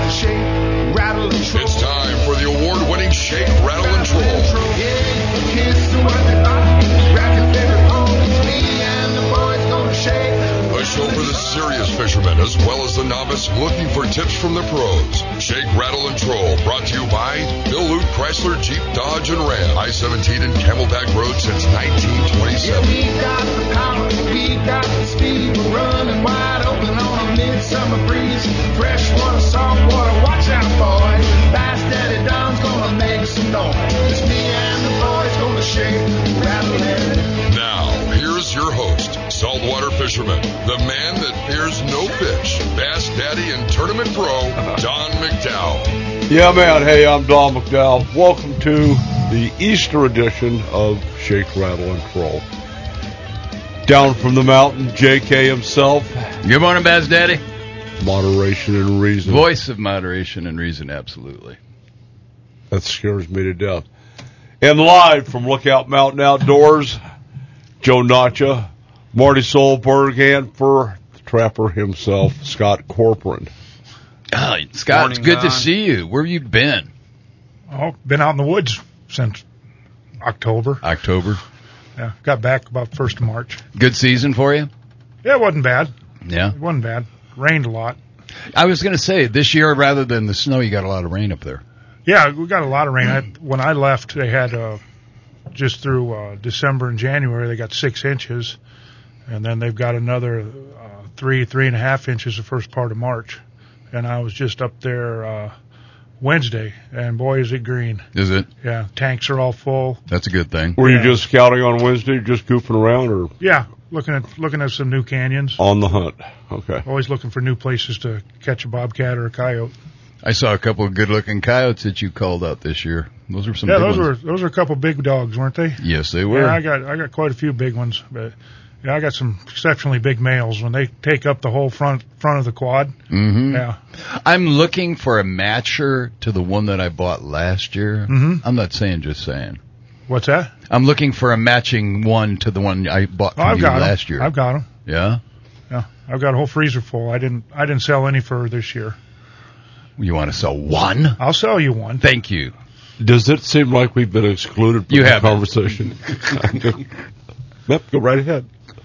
to shake, rattle, and troll. It's time for the award-winning Shake, Rattle, and Troll. Yeah, kiss the one that I grab your favorite pose. Me and the boys gonna shake. A show for the serious fishermen as well as the novice looking for tips from the pros. Shake, Rattle, and Troll brought to you by Bill Luke Chrysler, Jeep, Dodge, and Ram. I-17 and Camelback Road since 1927. Yeah, we got the power, we got the speed. We're running wide open on a midsummer breeze. Freshwater, saltwater, watch out, boys. Bass Daddy Don's gonna make some noise. It's me and the boys gonna shake, rattle, and... Now, here's your host, saltwater fisherman, the man that fears no fish, Bass Daddy and Tournament Pro, Don McDowell. Yeah, man. Hey, I'm Don McDowell. Welcome to the Easter edition of Shake, Rattle, and Troll. Down from the mountain, JK himself. Good morning, Bass Daddy. Moderation and reason. Voice of moderation and reason, absolutely. That scares me to death. And live from Lookout Mountain Outdoors, Joe Notcha, Marty Solberg, and for the trapper himself, Scott Corporon. Scott, Morning, it's good to Don. see you. Where have you been? Oh, been out in the woods since October. Yeah, got back about 1st of March. Good season for you? Yeah, it wasn't bad. Yeah. It wasn't bad. Rained a lot. I was going to say, this year, rather than the snow, you got a lot of rain up there. Yeah, we got a lot of rain. When I left, they had just through December and January, they got 6 inches. And then they've got another 3.5 inches the first part of March. And I was just up there Wednesday, and boy, is it green. Is it? Yeah, tanks are all full. That's a good thing. Were you just scouting on Wednesday, just goofing around, or Yeah, looking at some new canyons. on the hunt? Okay. Always looking for new places to catch a bobcat or a coyote. I saw a couple of good-looking coyotes that you called out this year. Those were some Yeah, big those ones. were a couple big dogs, weren't they? Yes, they were. Yeah, I got quite a few big ones, but yeah, I got some exceptionally big males when they take up the whole front of the quad. Mm-hmm. Yeah, I'm looking for a matcher to the one that I bought last year. Mhm. I'm not saying, just saying. what's that? I'm looking for a matching one to the one I bought Oh, from I've you got last them. year. I've got them. Yeah? Yeah, I've got a whole freezer full. I didn't sell any for this year. You want to sell one? I'll sell you one. Thank you. Does it seem like we've been excluded from You the haven't. conversation? Yep, go right ahead.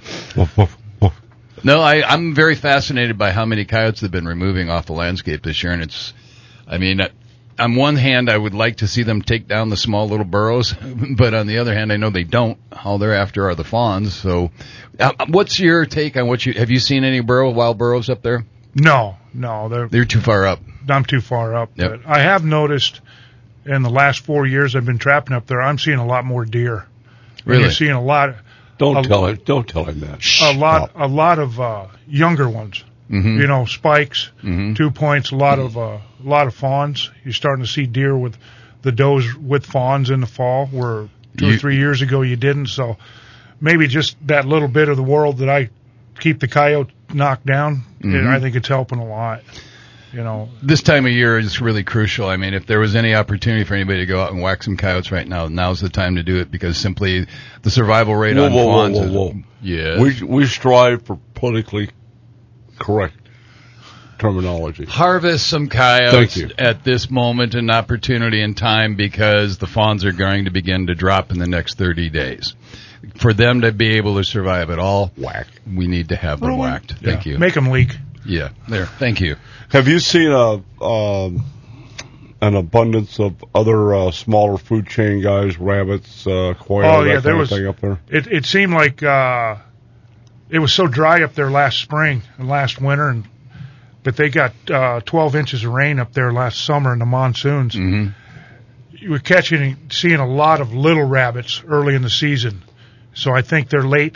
No, I'm very fascinated by how many coyotes they've been removing off the landscape this year. And on one hand, I would like to see them take down the small little burrows, but on the other hand, I know they don't. All they're after are the fawns. So what's your take on have you seen any wild burrows up there? No, They're too far up. I'm too far up. Yep. But I have noticed in the last 4 years I've been trapping up there, I'm seeing a lot more deer. Really? And you're seeing a lot. Don't tell him that. A lot of younger ones. Mm-hmm. You know, spikes, Mhm. 2 points, a lot of fawns. You're starting to see deer with the does with fawns in the fall, where 2 or 3 years ago you didn't. So maybe just that little bit of the world that I keep the coyote knocked down, I think it's helping a lot. You know, This time of year is really crucial. I mean, if there was any opportunity for anybody to go out and whack some coyotes right now, now's the time to do it, because simply the survival rate on fawns is... Yeah. We strive for politically correct terminology. Harvest some Thank coyotes you. at this moment in opportunity and time, because the fawns are going to begin to drop in the next 30 days. For them to be able to survive at all, we need to have them whacked. Thank you. make them leak. Yeah, there. Thank you. Have you seen an abundance of other smaller food chain guys, rabbits, quail, Oh, yeah, that there kind was- of thing up there? It seemed like it was so dry up there last spring and last winter, but they got 12 inches of rain up there last summer in the monsoons. Mm-hmm. You were seeing a lot of little rabbits early in the season. So I think their late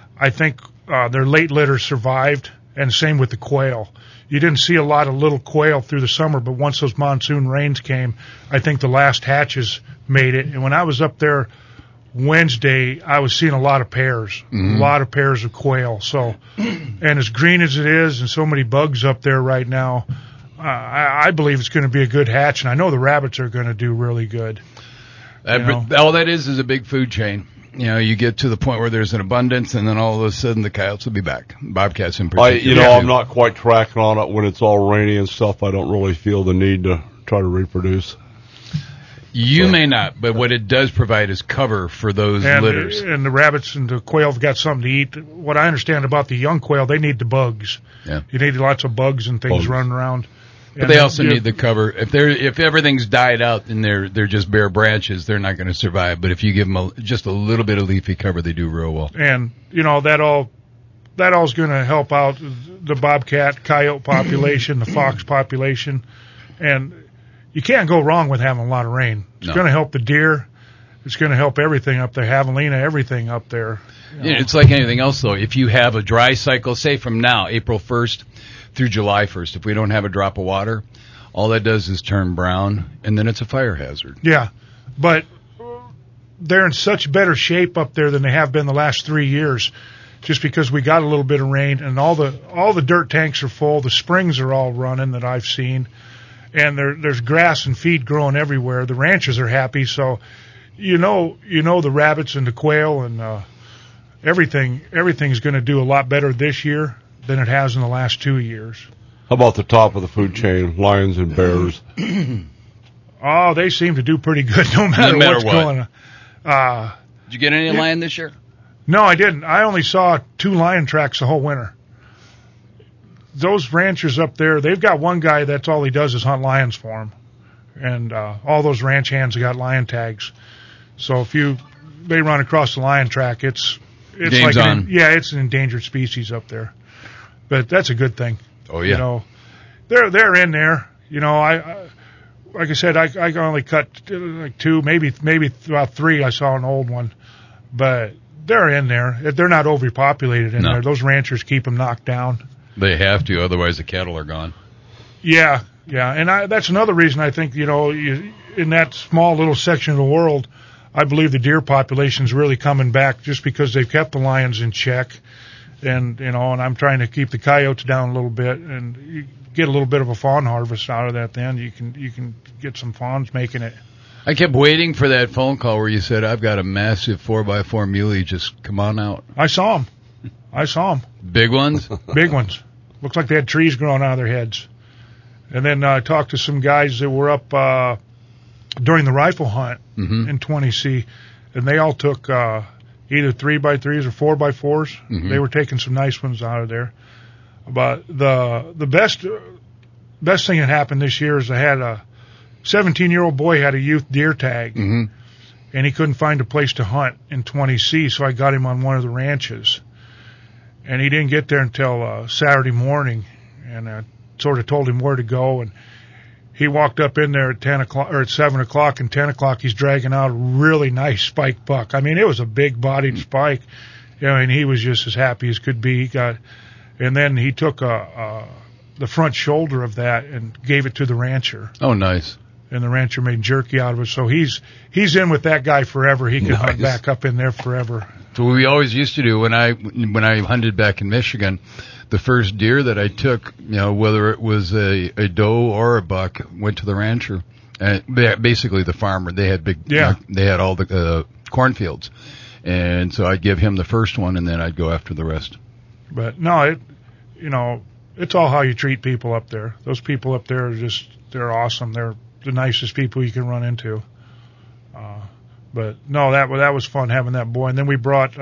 litter survived, and same with the quail. You didn't see a lot of little quail through the summer, but once those monsoon rains came, I think the last hatches made it. And when I was up there Wednesday, I was seeing a lot of pairs, a lot of pairs of quail. So, and as green as it is, and so many bugs up there right now, I believe it's going to be a good hatch, and I know the rabbits are going to do really good. All that is a big food chain. you get to the point where there's an abundance, and then all of a sudden the coyotes will be back. Bobcats in particular. I'm not quite tracking on it when it's all rainy and stuff. I don't really feel the need to try to reproduce. You may not, but what it does provide is cover for those litters. And the rabbits and the quail have got something to eat. What I understand about the young quail, they need the bugs. Yeah. You need lots of bugs and things running around. But they also need the cover. If everything's died out and they're just bare branches, they're not going to survive. But if you give them just a little bit of leafy cover, they do real well. And that all's going to help out the bobcat, coyote population, the fox population, and you can't go wrong with having a lot of rain. It's going to help the deer. It's going to help everything up there, javelina, everything up there. It's like anything else, though. If you have a dry cycle, say from now, April 1st through July 1st, if we don't have a drop of water, all that does is turn brown, and then it's a fire hazard. Yeah, but they're in such better shape up there than they have been the last 3 years, just because we got a little bit of rain, and all the dirt tanks are full. The springs are all running that I've seen. And there's grass and feed growing everywhere. The ranchers are happy, so the rabbits and the quail and everything's going to do a lot better this year than it has in the last 2 years. How about the top of the food chain, lions and bears? Oh, they seem to do pretty good no matter what's going on. Did you get any lion this year? No, I didn't. I only saw 2 lion tracks the whole winter. Those ranchers up there, they've got one guy that's all he does is hunt lions for them. And all those ranch hands have got lion tags. So if they run across the lion track, it's Game's like on. it's an endangered species up there. But that's a good thing. Oh yeah. They're in there. I like I said, I only cut like 2, maybe about 3. I saw an old one, but they're in there. They're not overpopulated in there. Those ranchers keep them knocked down. They have to, otherwise the cattle are gone. Yeah, and that's another reason I think in that small little section of the world, I believe the deer population's really coming back just because they've kept the lions in check, and and I'm trying to keep the coyotes down a little bit, and you get a little bit of a fawn harvest out of that. Then you can get some fawns making it. I kept waiting for that phone call where you said, "I've got a massive 4x4 muley. Just come on out." I saw them. Big ones? Big ones. Looked like they had trees growing out of their heads. And then I talked to some guys that were up during the rifle hunt in 20C, and they all took either 3x3s or 4x4s. Mm-hmm. They were taking some nice ones out of there. But the best thing that happened this year is I had a 17-year-old boy had a youth deer tag, and he couldn't find a place to hunt in 20C, so I got him on one of the ranches. And he didn't get there until Saturday morning, and I sort of told him where to go. And he walked up in there at 10 o'clock or at 7 o'clock, and 10 o'clock he's dragging out a really nice spike buck. I mean, it was a big-bodied spike, and he was just as happy as could be. And then he took the front shoulder of that and gave it to the rancher. Oh, nice. And the rancher made jerky out of it. So he's in with that guy forever. He could hunt back up in there forever. So what we always used to do when I hunted back in Michigan, the first deer that I took, whether it was a doe or a buck, went to the rancher, and basically the farmer. They had they had all the cornfields, and so I'd give him the first one, and then I'd go after the rest. But no, it's all how you treat people up there. Those people up there they're awesome. They're the nicest people you can run into. But no, that was fun having that boy. And then we brought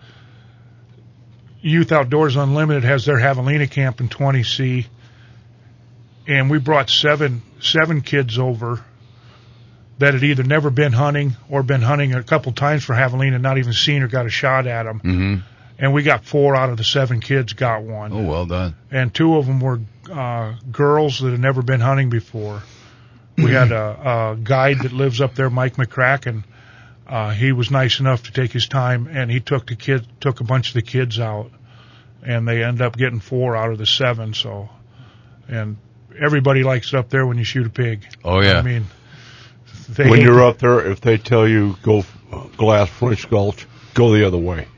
Youth Outdoors Unlimited has their javelina camp in 20C, and we brought seven kids over that had either never been hunting or been hunting a couple times for javelina, not even seen or got a shot at them. Mm-hmm. And we got 4 out of the 7 kids got one. Oh, well done. And 2 of them were girls that had never been hunting before. We had a guide that lives up there, Mike McCracken. He was nice enough to take his time, and he took a bunch of the kids out, and they end up getting 4 out of the 7. So, and everybody likes it up there when you shoot a pig. Oh yeah. I mean, when you're up there, if they tell you go glass French Gulch, go the other way.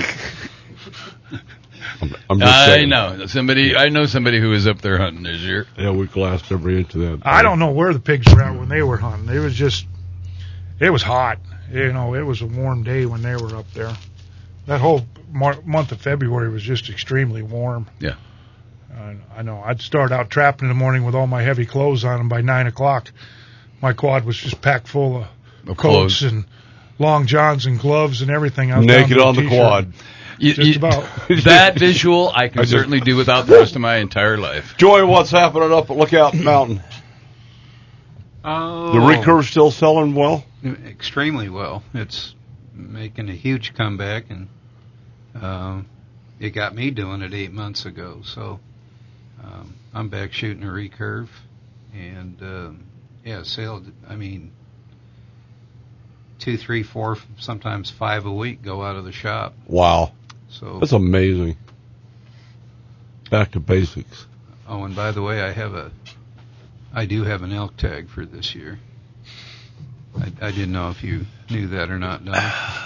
I'm just saying. I know somebody who was up there hunting this year. Yeah, we glassed every inch of that. I don't know where the pigs were at when they were hunting. It was hot. You know, it was a warm day when they were up there. That whole month of February was just extremely warm. Yeah. I know. I'd start out trapping in the morning with all my heavy clothes on, and by 9 o'clock, my quad was just packed full of coats clothes and long johns and gloves and everything. I was Naked down on to a the t-shirt. quad. Just about. That visual I can certainly do without the rest of my entire life. Joy, what's happening up at Lookout Mountain? The recurve still selling well? Extremely well. It's making a huge comeback, and it got me doing it 8 months ago. So I'm back shooting a recurve, and sale. I mean, 2, 3, 4, sometimes 5 a week go out of the shop. Wow. So that's amazing. Back to basics. Oh, and by the way, I do have an elk tag for this year. I didn't know if you knew that or not, Don.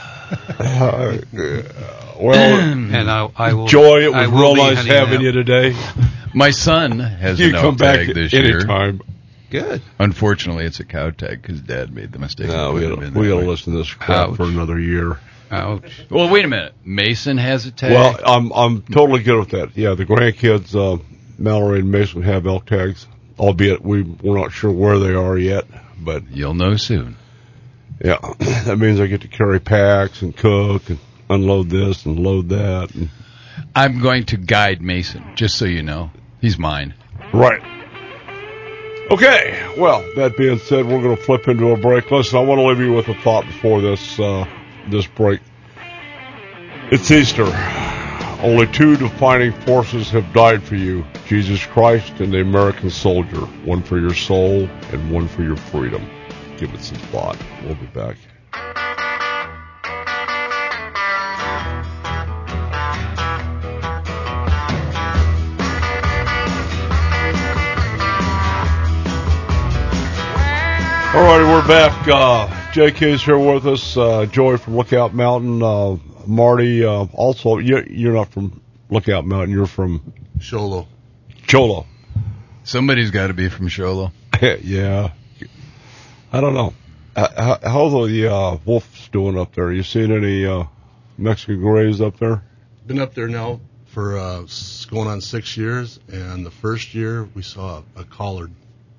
Well, and I will. Joy, it was I will real be nice hunting having that. you today. My son has You an come elk back tag this year. anytime. Good. Unfortunately, it's a cow tag because Dad made the mistake. No, of we putting it in got that to way. listen to this crap Ouch. for another year. Ouch. Well, wait a minute. Mason has a tag. Well, I'm totally good with that. Yeah, the grandkids, Mallory and Mason have elk tags, albeit we're not sure where they are yet. But you'll know soon. yeah, that means I get to carry packs and cook and unload this and load that. And I'm going to guide Mason, just so you know. He's mine. right. Okay, well, that being said, we're going to flip into a break. Listen, I want to leave you with a thought before this break. It's Easter. Only 2 defining forces have died for you, Jesus Christ and the American soldier. One for your soul and one for your freedom. Give it some thought. We'll be back. All righty, we're back. JK's here with us. Joy from Lookout Mountain. Marty, also, you're not from Lookout Mountain. You're from Cholo. Somebody's got to be from Sholo. Yeah. I don't know. How's the wolves doing up there? You seen any Mexican grays up there? Been up there now for going on 6 years, and the first year we saw a collared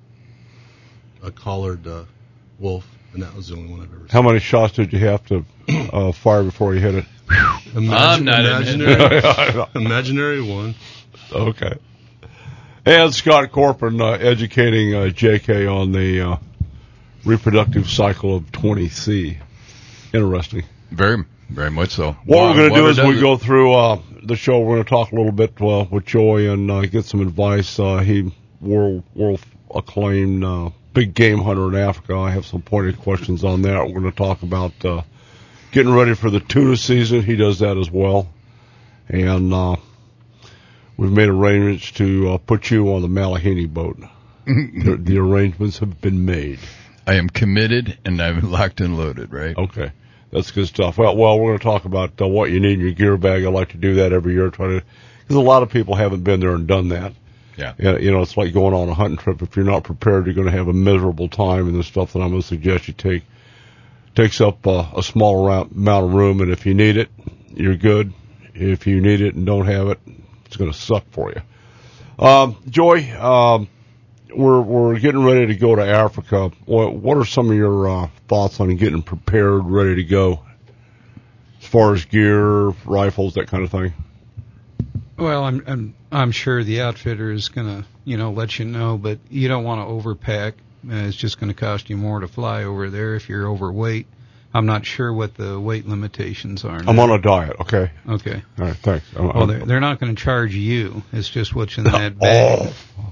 wolf, and that was the only one I've ever seen. How many shots did you have to fire before you hit it? I'm not imaginary one. Okay. And Scott Corporon educating JK on the reproductive cycle of 20C. Interesting. Very, very much so. What we're going to do Water is we does go through the show. We're going to talk a little bit with Joy and get some advice. He world acclaimed big game hunter in Africa. I have some pointed questions on that. We're going to talk about getting ready for the tuna season. He does that as well. And we've made arrangements to put you on the Malahini boat. The arrangements have been made. I am committed, and I'm locked and loaded, right? Okay. That's good stuff. Well, we're going to talk about what you need in your gear bag. I like to do that every year, because a lot of people haven't been there and done that. Yeah. You know, it's like going on a hunting trip. If you're not prepared, you're going to have a miserable time, and the stuff that I'm going to suggest you take takes up a small amount of room, and if you need it, you're good. If you need it and don't have it, it's going to suck for you. Joy, we're getting ready to go to Africa. What are some of your thoughts on getting prepared, ready to go, as far as gear, rifles, that kind of thing? Well, I'm sure the outfitter is going to, let you know, but you don't want to overpack. It's just going to cost you more to fly over there if you're overweight. I'm not sure what the weight limitations are now. I'm on a diet, okay. Okay. All right, thanks. Well, they're not going to charge you. It's just what's in that bag.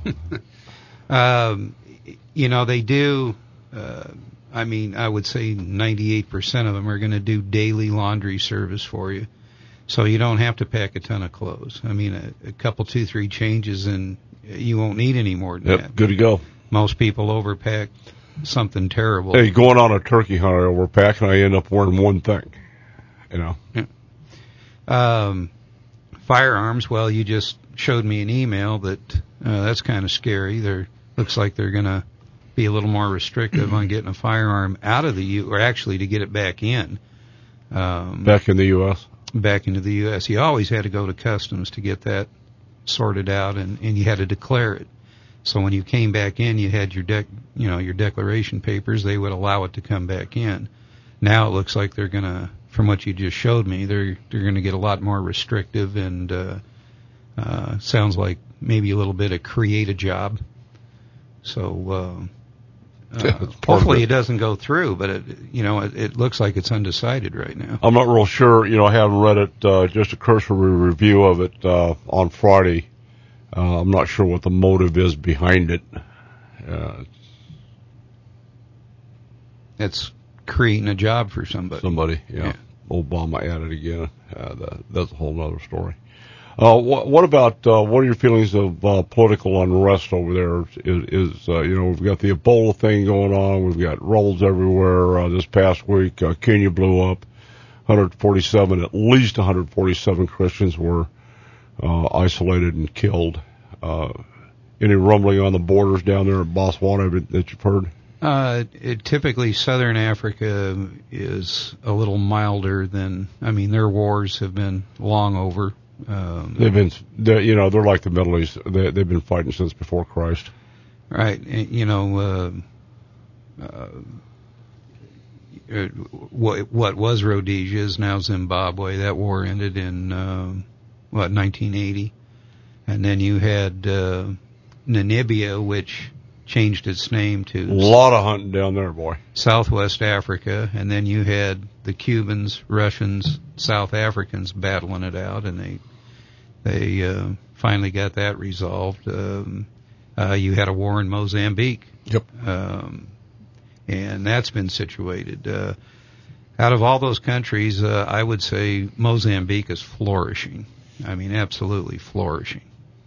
They do, I would say 98% of them are going to do daily laundry service for you. So you don't have to pack a ton of clothes. I mean, a couple, 2, 3 changes, and you won't need any more than that. Good to go. Most people overpack something terrible. Hey, going on a turkey hunt, I overpack, and I end up wearing one thing, Yeah. Firearms, well, you just showed me an email that that's kind of scary. Looks like they're going to be a little more restrictive on getting a firearm out of the or actually to get it back in. Back in the U.S.? Back into the U.S. You always had to go to customs to get that sorted out, and you had to declare it. So when you came back in, you had your your declaration papers. They would allow it to come back in. Now it looks like they're gonna, from what you just showed me, they're gonna get a lot more restrictive, and sounds like maybe a little bit of create a job. So hopefully it doesn't go through, but it looks like it's undecided right now. I'm not real sure. I haven't read it. Just a cursory review of it on Friday. I'm not sure what the motive is behind it. It's creating a job for somebody. Yeah. Obama at it again. That's a whole other story. What about what are your feelings of political unrest over there? Is we've got the Ebola thing going on. We've got rebels everywhere. This past week, Kenya blew up. 147, at least 147 Christians were isolated and killed. Any rumbling on the borders down there at Botswana that you've heard? Typically, Southern Africa is a little milder than. Their wars have been long over. They're like the Middle East. They've been fighting since before Christ. Right. What was Rhodesia is now Zimbabwe. That war ended in 1980, and then you had Namibia, which changed its name to a lot of hunting down there, boy. Southwest Africa, and then you had the Cubans, Russians, South Africans battling it out, and they finally got that resolved. You had a war in Mozambique. Yep. And that's been situated. Out of all those countries, I would say Mozambique is flourishing. Absolutely flourishing.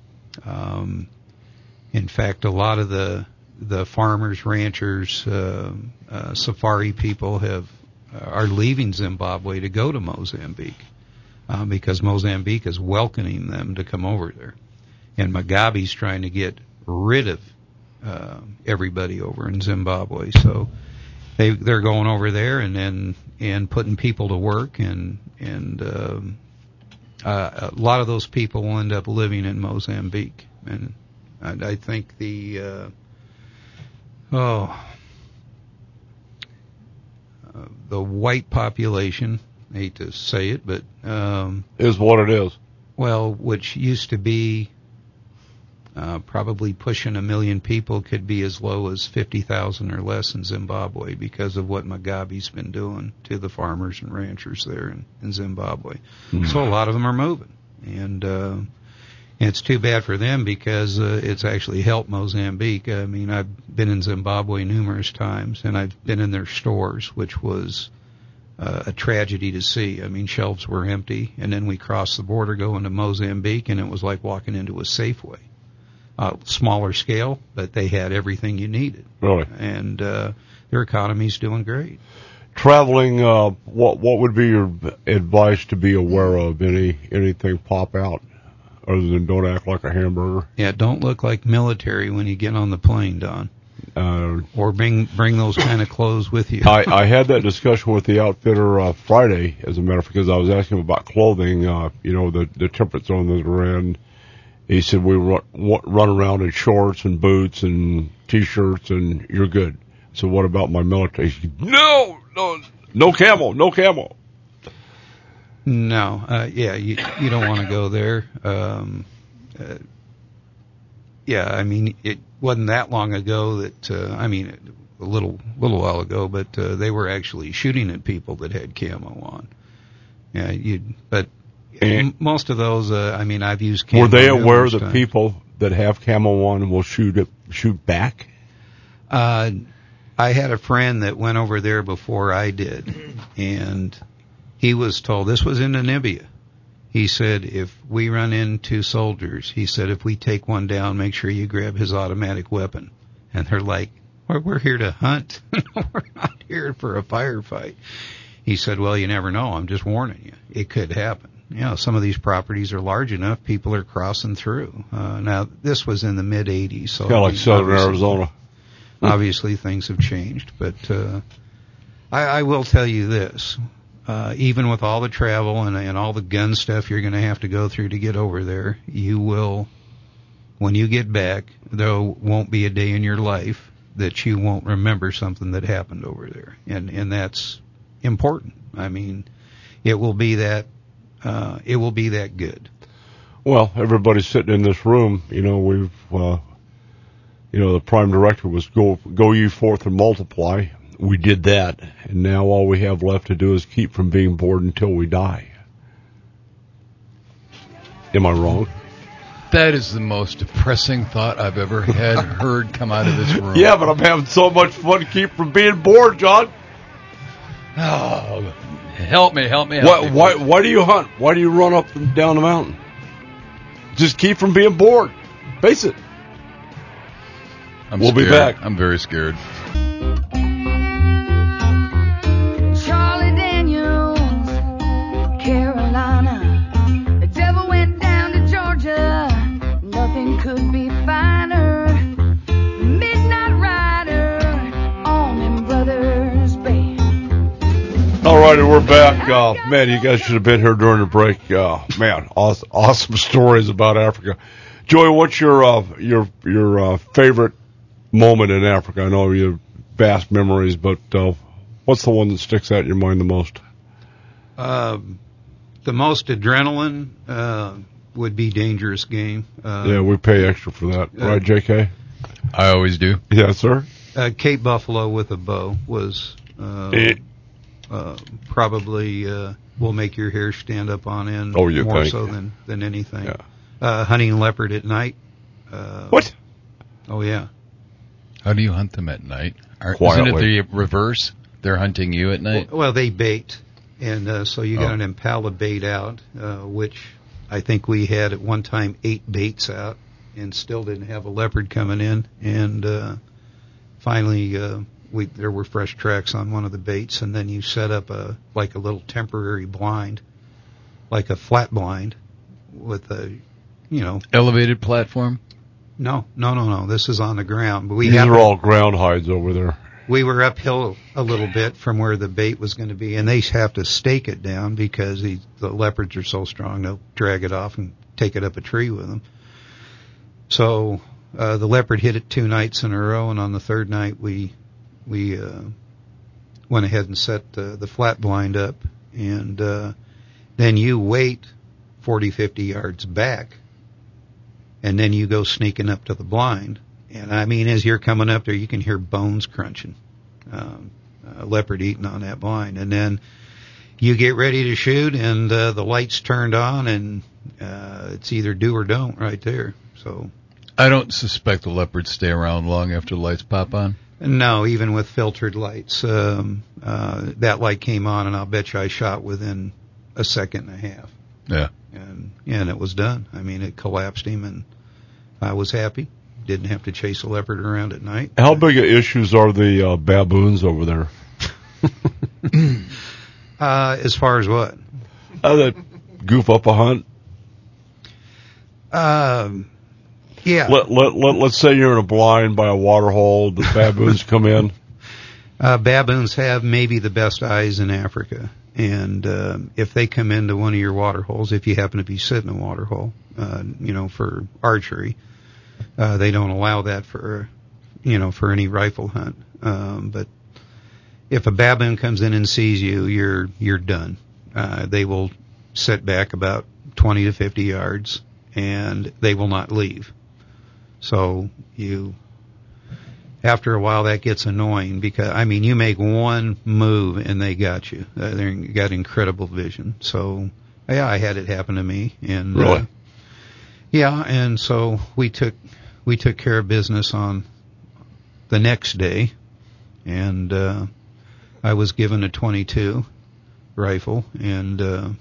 In fact, a lot of the farmers, ranchers, safari people are leaving Zimbabwe to go to Mozambique because Mozambique is welcoming them to come over there, and Mugabe's trying to get rid of everybody over in Zimbabwe. So they're going over there and putting people to work, and a lot of those people will end up living in Mozambique. And I think the white population, I hate to say it, but is what it is. Well, which used to be probably pushing 1 million people, could be as low as 50,000 or less in Zimbabwe because of what Mugabe's been doing to the farmers and ranchers there in Zimbabwe. Mm-hmm. So a lot of them are moving, and it's too bad for them because it's actually helped Mozambique. I've been in Zimbabwe numerous times, and I've been in their stores, which was a tragedy to see. Shelves were empty, and then we crossed the border going to Mozambique, and it was like walking into a Safeway. Smaller scale, but they had everything you needed. Really? And their economy's doing great. Traveling, what would be your advice to be aware of? Anything pop out other than don't act like a hamburger? Yeah, don't look like military when you get on the plane, Don. Or bring those kind of clothes with you. I had that discussion with the outfitter Friday, as a matter of fact, because I was asking him about clothing, the temperate zone that we're in. He said we run around in shorts and boots and T-shirts, and you're good. So what about my military? He said, no camel. No, you don't want to go there. It wasn't that long ago that a little while ago, but they were actually shooting at people that had camo on. Yeah, and most of those, I've used camo. Were they aware that times. people that have camo on will shoot back? I had a friend that went over there before I did, and he was told, this was in Namibia. He said, if we run into soldiers, he said, if we take one down, make sure you grab his automatic weapon. And they're like, we're here to hunt. We're not here for a firefight. He said, well, you never know. I'm just warning you. It could happen. Some of these properties are large enough, people are crossing through. Now, this was in the mid-'80s. So kind of like southern Arizona. Obviously, things have changed, but I will tell you this. Even with all the travel and all the gun stuff you're going to have to go through to get over there, you will, when you get back, there won't be a day in your life that you won't remember something that happened over there. And that's important. I mean, it will be that good. Well, everybody sitting in this room, we've, the prime directive was go ye forth and multiply. We did that, and now all we have left to do is keep from being bored until we die. Am I wrong? That is the most depressing thought I've ever heard come out of this room. Yeah, but I'm having so much fun to keep from being bored, John. Oh, help me. Why do you hunt? Why do you run up and down the mountain? Just keep from being bored. Face it. We'll be back. I'm very scared. Charlie Daniels, Carolina. The devil went down to Georgia. Nothing could be finer. Midnight Rider on them Brothers Bay. All righty, we're back. Man, you guys should have been here during the break. Man, awesome stories about Africa. Joey, what's your favorite moment in Africa? I know you have vast memories, but what's the one that sticks out in your mind the most? The most adrenaline would be Dangerous Game. Yeah, we pay extra for that, right, J.K.? I always do. Yes, sir. Cape Buffalo with a bow was probably will make your hair stand up on end more so than anything. Yeah. Hunting leopard at night. What? Oh, yeah. How do you hunt them at night? Isn't it the reverse? They're hunting you at night? Well, they bait, and so you got an impala bait out, which I think we had at one time 8 baits out and still didn't have a leopard coming in. And finally, there were fresh tracks on one of the baits, and then you set up a little temporary blind, like a flat blind with a, elevated platform? No. This is on the ground. But these are all ground hides over there. We were uphill a little bit from where the bait was going to be, and they have to stake it down because the leopards are so strong they'll drag it off and take it up a tree with them. So the leopard hit it 2 nights in a row, and on the 3rd night we went ahead and set the flat blind up, and then you wait 40, 50 yards back, and then you go sneaking up to the blind. And I mean, as you're coming up there, you can hear bones crunching, a leopard eating on that blind. And then you get ready to shoot, and the lights turned on, and it's either do or don't right there. So I don't suspect the leopards stay around long after the lights pop on. No, even with filtered lights, that light came on, and I'll bet you I shot within a second and a half. Yeah. And it was done. I mean, it collapsed him, and I was happy. Didn't have to chase a leopard around at night. How big of issues are the baboons over there? As far as what? That goof up a hunt? Yeah. Let's say you're in a blind by a water hole. The baboons come in. Baboons have maybe the best eyes in Africa. And if they come into one of your water holes, if you happen to be sitting in a water hole, for archery, they don't allow that for any rifle hunt. But if a baboon comes in and sees you, you're done. They will sit back about 20 to 50 yards, and they will not leave. So after a while, that gets annoying because, I mean, you make one move and they got you. They got incredible vision. So, yeah, I had it happen to me. And, really? Yeah, and so we took care of business on the next day, and I was given a .22 rifle, and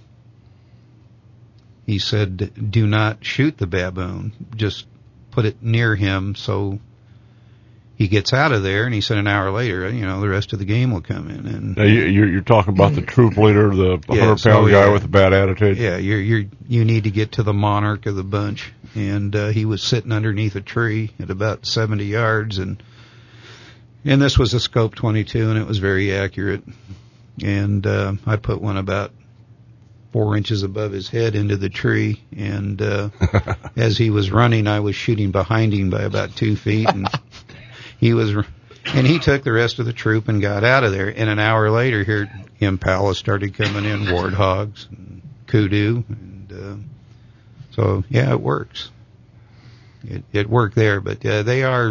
he said, do not shoot the baboon, just put it near him so he gets out of there. And he said an hour later, the rest of the game will come in. And now you're talking about the troop leader, the 100-pound guy with a bad attitude. Yeah, you need to get to the monarch of the bunch, and he was sitting underneath a tree at about 70 yards, and And this was a scope 22, and it was very accurate. And I put one about 4 inches above his head into the tree, and as he was running, I was shooting behind him by about 2 feet, and he took the rest of the troop and got out of there. And an hour later, here impala started coming in, warthogs, and kudu, and so yeah, it works. It worked there, but they are,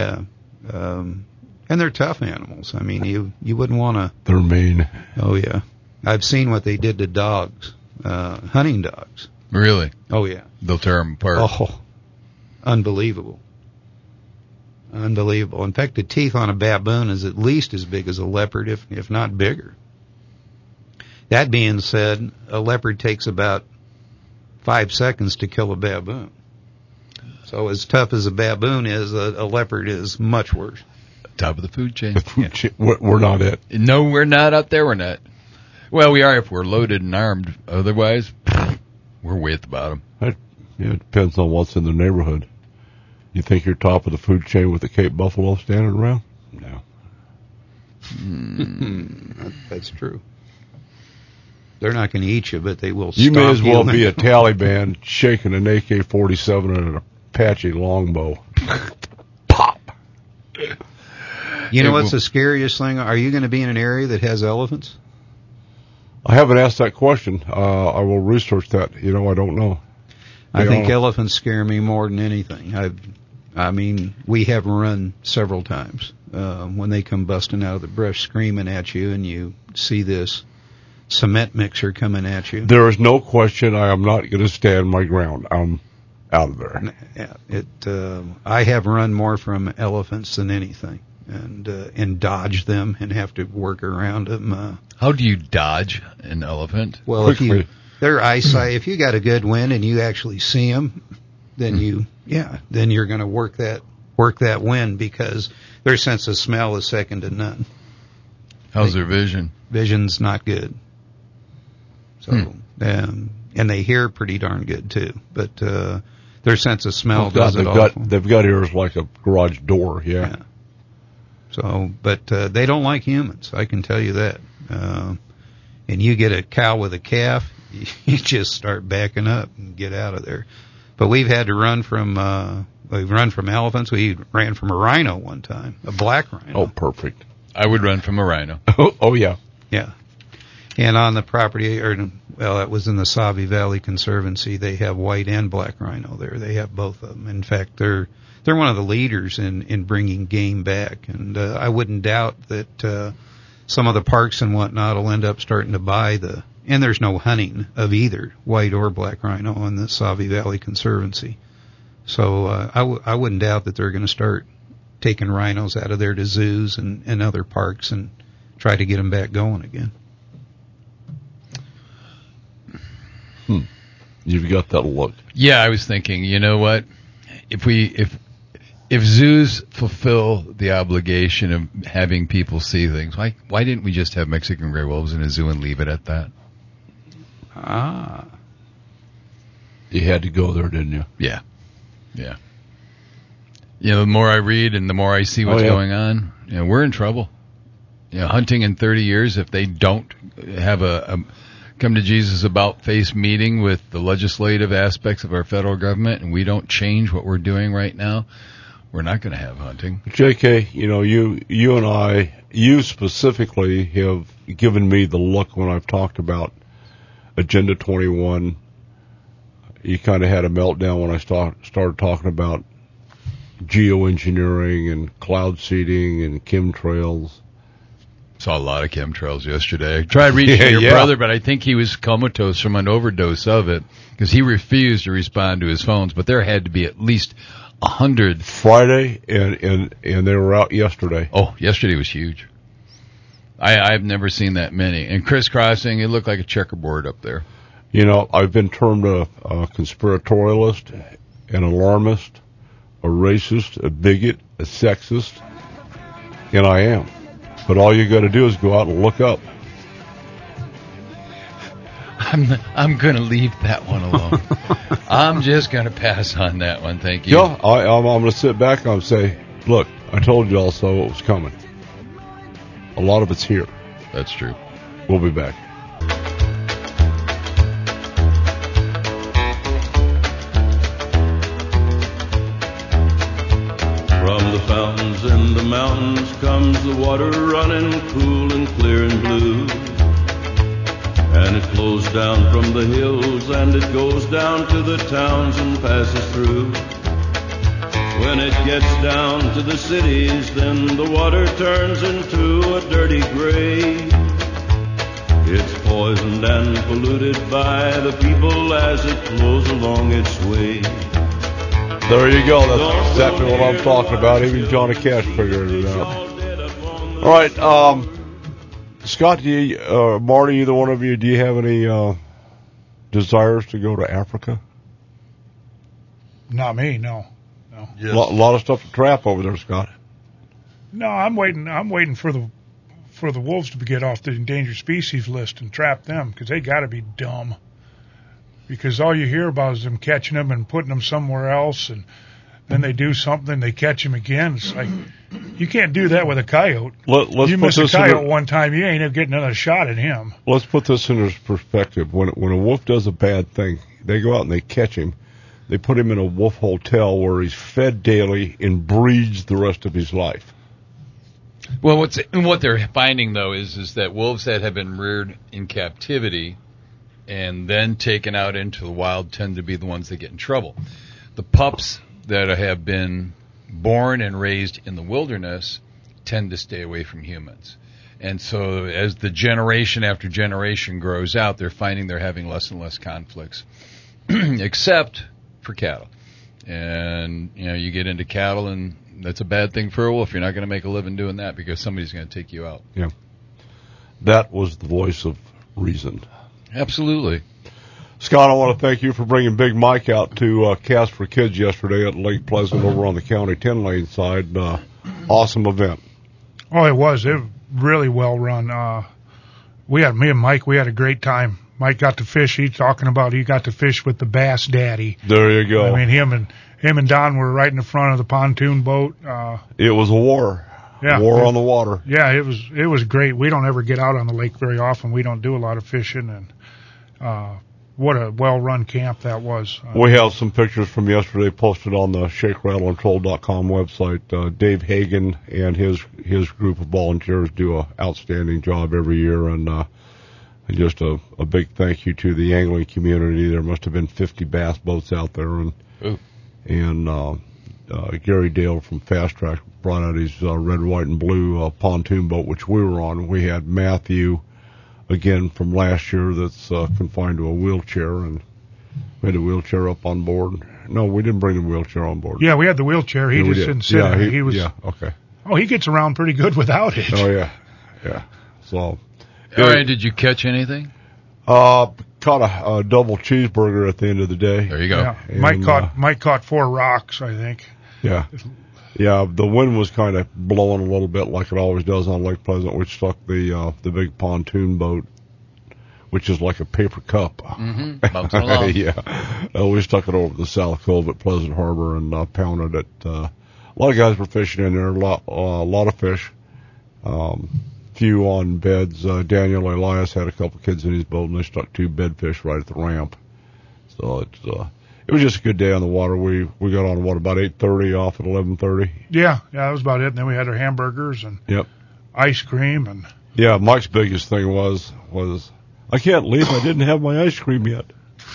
and they're tough animals. I mean, you wouldn't want to. They're mean. Oh yeah, I've seen what they did to dogs, hunting dogs. Really? Oh yeah, They'll tear them apart. oh, unbelievable. Unbelievable. In fact, the teeth on a baboon is at least as big as a leopard, if not bigger. That being said, a leopard takes about 5 seconds to kill a baboon. So as tough as a baboon is, a leopard is much worse. Top of the food chain. We're not it. No, we're not up there. We're not. Well, we are if we're loaded and armed. Otherwise, we're way at the bottom. It depends on what's in the neighborhood. You think you're top of the food chain with the Cape Buffalo standing around? No. That's true. They're not going to eat you, but they will. You may as well be you. a Taliban shaking an AK-47 and an Apache longbow. Pop. You know what's the scariest thing? Are you going to be in an area that has elephants? I haven't asked that question. I will research that. I don't know. I think elephants scare me more than anything. I mean, we have run several times when they come busting out of the brush screaming at you, and you see this cement mixer coming at you. There is no question I am not going to stand my ground. I'm out of there. I have run more from elephants than anything, and dodge them and have to work around them. How do you dodge an elephant? Well, Quickly. Their eyesight, if you got a good wind and you actually see them, then then you're going to work that wind, because their sense of smell is second to none. How's their vision? Vision's not good. So, and they hear pretty darn good too, but their sense of smell does it all. They've got ears like a garage door. Yeah. So, but they don't like humans. I can tell you that. And you get a cow with a calf, you just start backing up and get out of there. But we've had to run from elephants. We ran from a rhino one time, a black rhino. Oh, perfect. I would run from a rhino. Oh yeah. Yeah. And on the property, that was in the Savi Valley Conservancy, they have white and black rhino there. They have both of them. In fact, they're one of the leaders in bringing game back. And I wouldn't doubt that some of the parks and whatnot will end up starting to buy and there's no hunting of either white or black rhino in the Savi Valley Conservancy. So I wouldn't doubt that they're going to start taking rhinos out of there to zoos and other parks and try to get them back going again. You've got that look. Yeah, I was thinking, you know what? If zoos fulfill the obligation of having people see things, why didn't we just have Mexican gray wolves in a zoo and leave it at that? You had to go there, didn't you? Yeah. The more I read and the more I see what's going on, we're in trouble. Hunting in 30 years, if they don't have a come to Jesus about face meeting with the legislative aspects of our federal government, and we don't change what we're doing right now, we're not going to have hunting. JK, you and I, you specifically have given me the look when I've talked about Agenda 21. You kind of had a meltdown when I started talking about geoengineering and cloud seeding and chemtrails. Saw a lot of chemtrails yesterday. I tried reaching your brother, but I think he was comatose from an overdose of it, because he refused to respond to his phones. But there had to be at least 100. Friday, and they were out yesterday. Oh, yesterday was huge. I've never seen that many. And crisscrossing, it looked like a checkerboard up there. I've been termed a conspiratorialist, an alarmist, a racist, a bigot, a sexist, and I am. But all you got to do is go out and look up. I'm going to leave that one alone. I'm just going to pass on that one. Thank you. Yeah, I'm going to sit back and say, look, I told you also it was coming. A lot of it's here. That's true. We'll be back. From the fountains in the mountains comes the water running cool and clear and blue. And it flows down from the hills and it goes down to the towns and passes through. When it gets down to the cities, then the water turns into a dirty gray. It's poisoned and polluted by the people as it flows along its way. There you go. That's exactly what I'm talking about. Even Johnny Cash figured it out. All right, Scott, Marty, either one of you, do you have any desires to go to Africa? Not me, no. Yes. A lot of stuff to trap over there, Scott. No, I'm waiting for the wolves to get off the endangered species list and trap them, because they got to be dumb. Because all you hear about is them catching them and putting them somewhere else, and then they do something, they catch them again. It's like, you can't do that with a coyote. You miss a coyote one time, you ain't getting another shot at him. Let's put this in perspective. When a wolf does a bad thing, they go out and they catch him. They put him in a wolf hotel where he's fed daily and breeds the rest of his life. Well, what they're finding, though, is that wolves that have been reared in captivity and then taken out into the wild tend to be the ones that get in trouble. The pups that have been born and raised in the wilderness tend to stay away from humans. And so as the generation after generation grows out, they're finding they're having less and less conflicts, except for cattle. And, you get into cattle, and that's a bad thing for a wolf. You're not going to make a living doing that because somebody's going to take you out. Yeah. That was the voice of reason. Absolutely. Scott, I want to thank you for bringing Big Mike out to Cast for Kids yesterday at Lake Pleasant over on the County 10 lane side. Awesome event. Oh, it was. It was really well run. Me and Mike, we had a great time. Mike got to fish. He got to fish with the Bass Daddy. There you go. I mean, him and Don were right in the front of the pontoon boat. It was a war. Yeah, war on the water. Yeah, it was great. We don't ever get out on the lake very often. We don't do a lot of fishing, and what a well-run camp that was. We have some pictures from yesterday posted on the ShakeRattleAndTroll.com website. Dave Hagan and his group of volunteers do an outstanding job every year, and just a big thank you to the angling community. There must have been 50 bass boats out there, and Gary Dale from Fast Track brought out his red, white, and blue pontoon boat, which we were on. We had Matthew, again, from last year that's confined to a wheelchair, and we had a wheelchair up on board. No, we didn't bring the wheelchair on board. Yeah, we had the wheelchair. He just didn't sit in it. He was. Yeah, okay. Oh, he gets around pretty good without it. Oh, yeah. So. All right, did you catch anything? Caught a double cheeseburger at the end of the day. There you go. Yeah. And, Mike caught 4 rocks, I think. Yeah. Yeah, the wind was kind of blowing a little bit like it always does on Lake Pleasant, which struck the big pontoon boat, which is like a paper cup. Mm-hmm. Bumps along. Yeah. We stuck it over the South Cove at Pleasant Harbor and pounded it. A lot of guys were fishing in there, a lot of fish. Few on beds. Daniel Elias had a couple kids in his boat, and they stuck 2 bedfish right at the ramp. So it was just a good day on the water. We got on about 8:30 off at 11:30. Yeah, that was about it. And then we had our hamburgers and ice cream and. Yeah, Mike's biggest thing was I can't leave. I didn't have my ice cream yet.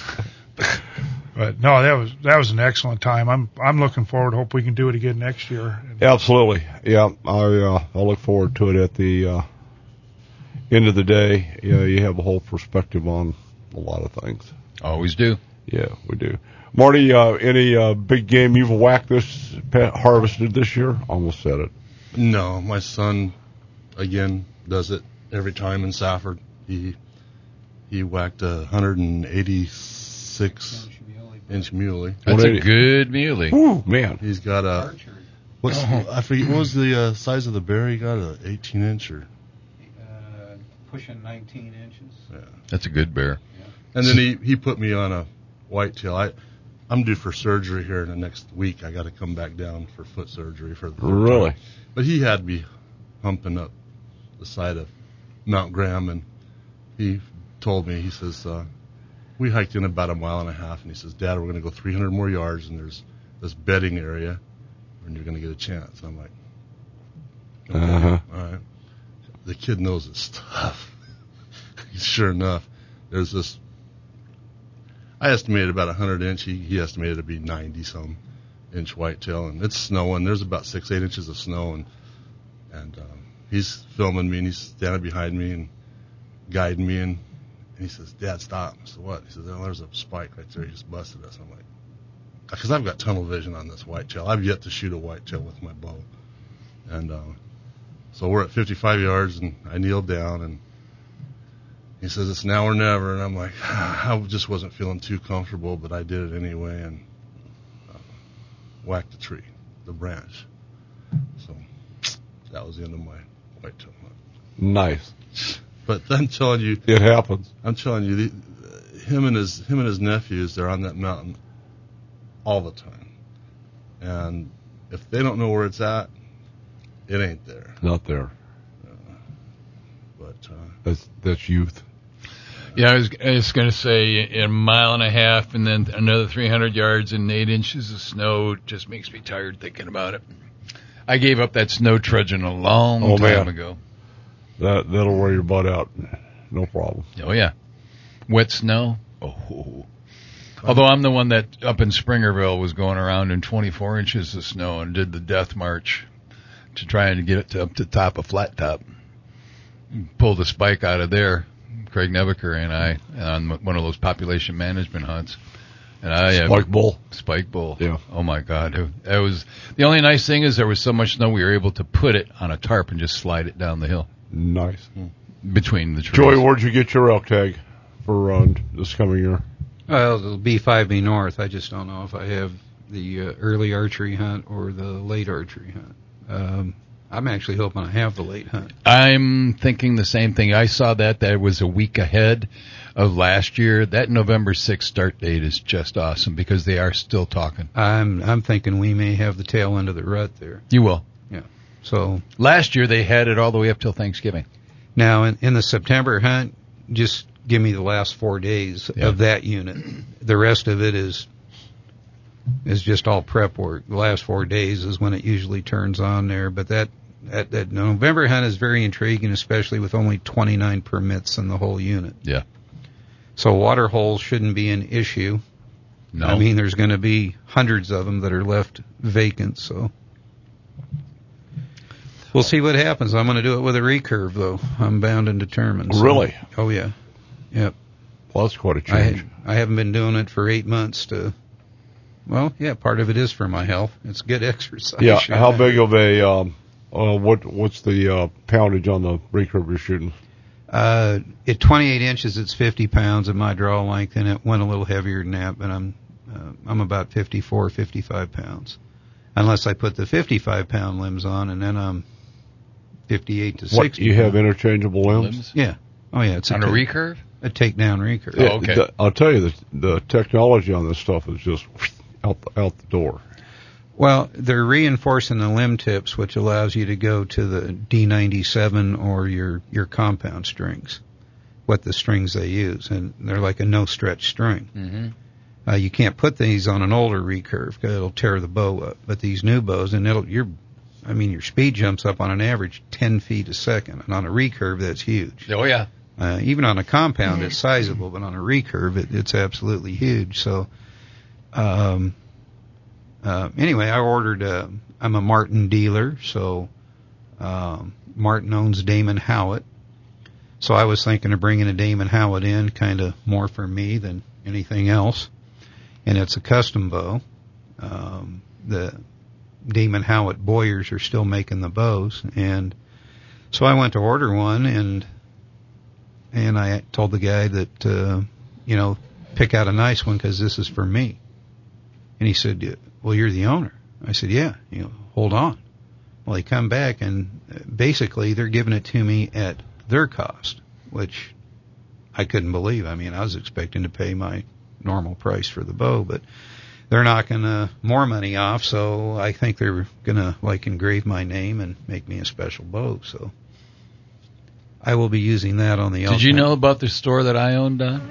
But no, that was an excellent time. I'm looking forward. Hope we can do it again next year. Absolutely, yeah. I look forward to it. At the end of the day, you have a whole perspective on a lot of things. Always do. Yeah, we do. Marty, any big game you've whacked harvested this year? Almost said it. No, my son again does it every time in Safford. He whacked a 186 inch muley. That's a good muley. Ooh, man. He's got a I forget what was the size of the bear he got, a 18 inch or pushing 19 inches. Yeah. That's a good bear. Yeah. And then he put me on a whitetail. I'm due for surgery here in the next week. I got to come back down for foot surgery for the third Really? time. But he had me humping up the side of Mount Graham, and he told me, he says, we hiked in about 1.5 miles, and he says, Dad, we're going to go 300 more yards, and there's this bedding area, and you're going to get a chance. I'm like, okay, all right. The kid knows his stuff. Sure enough, there's this, I estimated about 100 inch. He estimated it to be 90-some inch whitetail, and it's snowing. There's about 6-8 inches of snow, and he's filming me, and he's standing behind me and guiding me, and he says, Dad, stop. I said, what? He says, oh, there's a spike right there. He just busted us. I'm like, because I've got tunnel vision on this whitetail. I've yet to shoot a whitetail with my bow. And so we're at 55 yards, and I kneeled down, and he says, it's now or never. And I'm like, I just wasn't feeling too comfortable, but I did it anyway, and whacked the tree, the branch. So that was the end of my whitetail hunt. Nice. But I'm telling you, it happens. I'm telling you, him and his nephews, they're on that mountain all the time, and if they don't know where it's at, it ain't there. Not there. But that's youth. Yeah, I was going to say 1.5 miles, and then another 300 yards and 8 inches of snow just makes me tired thinking about it. I gave up that snow trudging a long time ago. That'll wear your butt out. No problem. Oh, yeah. Wet snow? Oh. Although I'm the one that up in Springerville was going around in 24 inches of snow and did the death march to try and get it up to the top of Flat Top. Pulled a spike out of there, Craig Nebeker and I, on one of those population management hunts. And Spike bull. Yeah. Oh my God. It was the only nice thing is there was so much snow we were able to put it on a tarp and just slide it down the hill. Nice. Between the trees. Joey, where'd you get your elk tag for this coming year? Well, it'll be 5B North. I just don't know if I have the early archery hunt or the late archery hunt. I'm actually hoping I have the late hunt. I'm thinking the same thing. I saw that was a week ahead of last year. That November 6th start date is just awesome because they are still talking. I'm thinking we may have the tail end of the rut there. You will. Yeah. So last year they had it all the way up till Thanksgiving. Now in the September hunt, just give me the last 4 days of that unit. The rest of it is just all prep work. The last 4 days is when it usually turns on there. But that November hunt is very intriguing, especially with only 29 permits in the whole unit. Yeah. So water holes shouldn't be an issue. No. I mean, there's going to be hundreds of them that are left vacant, so we'll see what happens. I'm going to do it with a recurve, though. I'm bound and determined. So. Really? Oh, yeah. Yep. Well, that's quite a change. I haven't been doing it for 8 months well, yeah, part of it is for my health. It's good exercise. Yeah, how big of a, what's the poundage on the recurve you're shooting? At 28 inches, it's 50 pounds of my draw length, and it went a little heavier than that, but I'm about 54, 55 pounds. Unless I put the 55-pound limbs on, and then I'm 58 to 60. What, you have interchangeable limbs? Yeah. Oh, yeah. It's on a recurve? A takedown recurve. Yeah, oh, okay. I'll tell you, the technology on this stuff is just out the door. Well, they're reinforcing the limb tips, which allows you to go to the D97 or your compound strings, what the strings they use, and they're like a no-stretch string. Mm-hmm. You can't put these on an older recurve because it'll tear the bow up. But these new bows, and your speed jumps up on an average 10 feet a second, and on a recurve, that's huge. Oh, yeah. Even on a compound, it's sizable, but on a recurve, it's absolutely huge. So, anyway, I ordered, I'm a Martin dealer, so Martin owns Damon Howitt. So I was thinking of bringing a Damon Howitt in, kind of more for me than anything else. And it's a custom bow. The Damon Howitt Boyers are still making the bows. And so I went to order one, and I told the guy that, pick out a nice one because this is for me. And he said, well, you're the owner. I said, yeah, hold on. Well, he come back, and basically they're giving it to me at their cost, which I couldn't believe. I mean, I was expecting to pay my normal price for the bow, but they're knocking more money off, so I think they're gonna engrave my name and make me a special boat. So I will be using that on the. Did you know about the store that I owned, Don?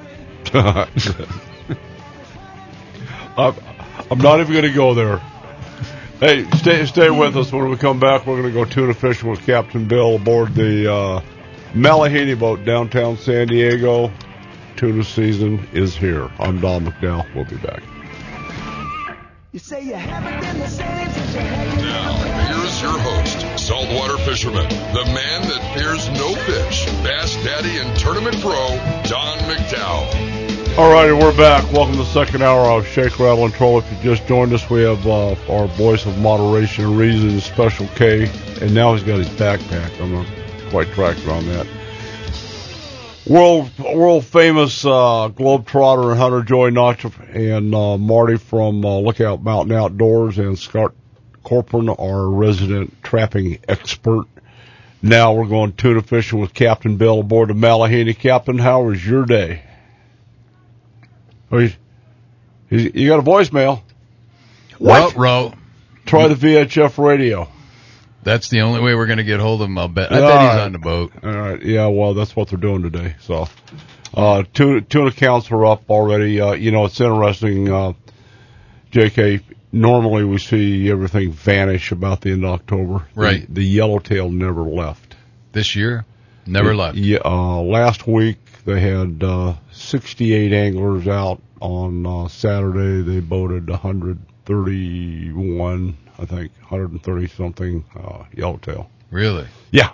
I'm not even going to go there. Hey, stay with us. When we come back, we're going to go tuna fishing with Captain Bill aboard the Malahini boat downtown San Diego. Tuna season is here. I'm Don McDowell. We'll be back. You say you haven't been the same since you had your Now, here's your host, saltwater fisherman, the man that fears no fish, Bass Daddy and Tournament Pro, Don McDowell. All righty, we're back. Welcome to the second hour of Shake, Rattle, and Troll. If you just joined us, we have our voice of moderation and reason, Special K, and now he's got his backpack. I'm not quite tracking on that. World famous globetrotter and hunter Joey Notcha and Marty from Lookout Mountain Outdoors, and Scott Corporon, our resident trapping expert. Now we're going tuna fishing with Captain Bill aboard the Malahini. Captain, how was your day? Oh, you got a voicemail. What? Row. Try the VHF radio. That's the only way we're going to get hold of him, I'll bet. I bet he's on the boat. All right. Yeah, well, that's what they're doing today. So, tuna counts are up already. It's interesting, JK, normally we see everything vanish about the end of October. Right. The yellowtail never left. This year? Never left. Yeah, last week they had 68 anglers out on Saturday. They boated 131, I think, 130-something yellowtail. Really? Yeah.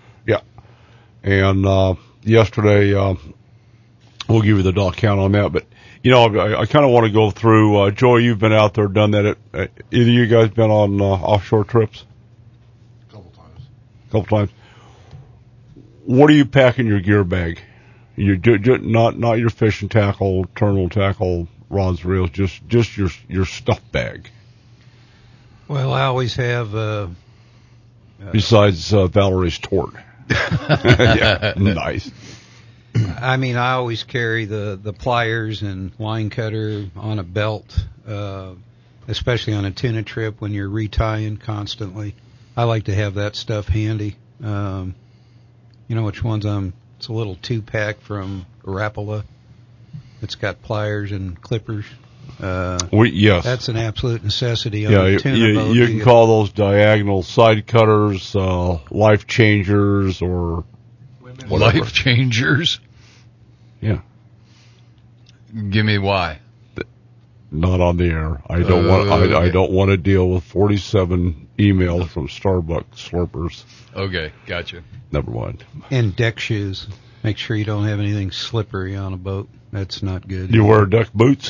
And yesterday, we'll give you the dog count on that. But, I kind of want to go through. Joey, you've been out there, done that. Either of you guys been on offshore trips? A couple times. What do you pack in your gear bag? You not your fishing tackle, terminal tackle, rods, reels, just your stuff bag. Well, I always have. Besides Valerie's tort. Yeah, nice. I mean, I always carry the pliers and line cutter on a belt, especially on a tuna trip when you're retying constantly. I like to have that stuff handy. You know which ones it's a little 2-pack from Rattle. It's got pliers and clippers. Yes. That's an absolute necessity on a tuna boat. You can call those diagonal side cutters, life changers, or whatever. Life changers? Yeah. Give me why. Not on the air. I don't want to deal with 47 emails from Starbucks slurpers. Okay, gotcha. Never mind. And deck shoes. Make sure you don't have anything slippery on a boat. That's not good. You wear deck boots?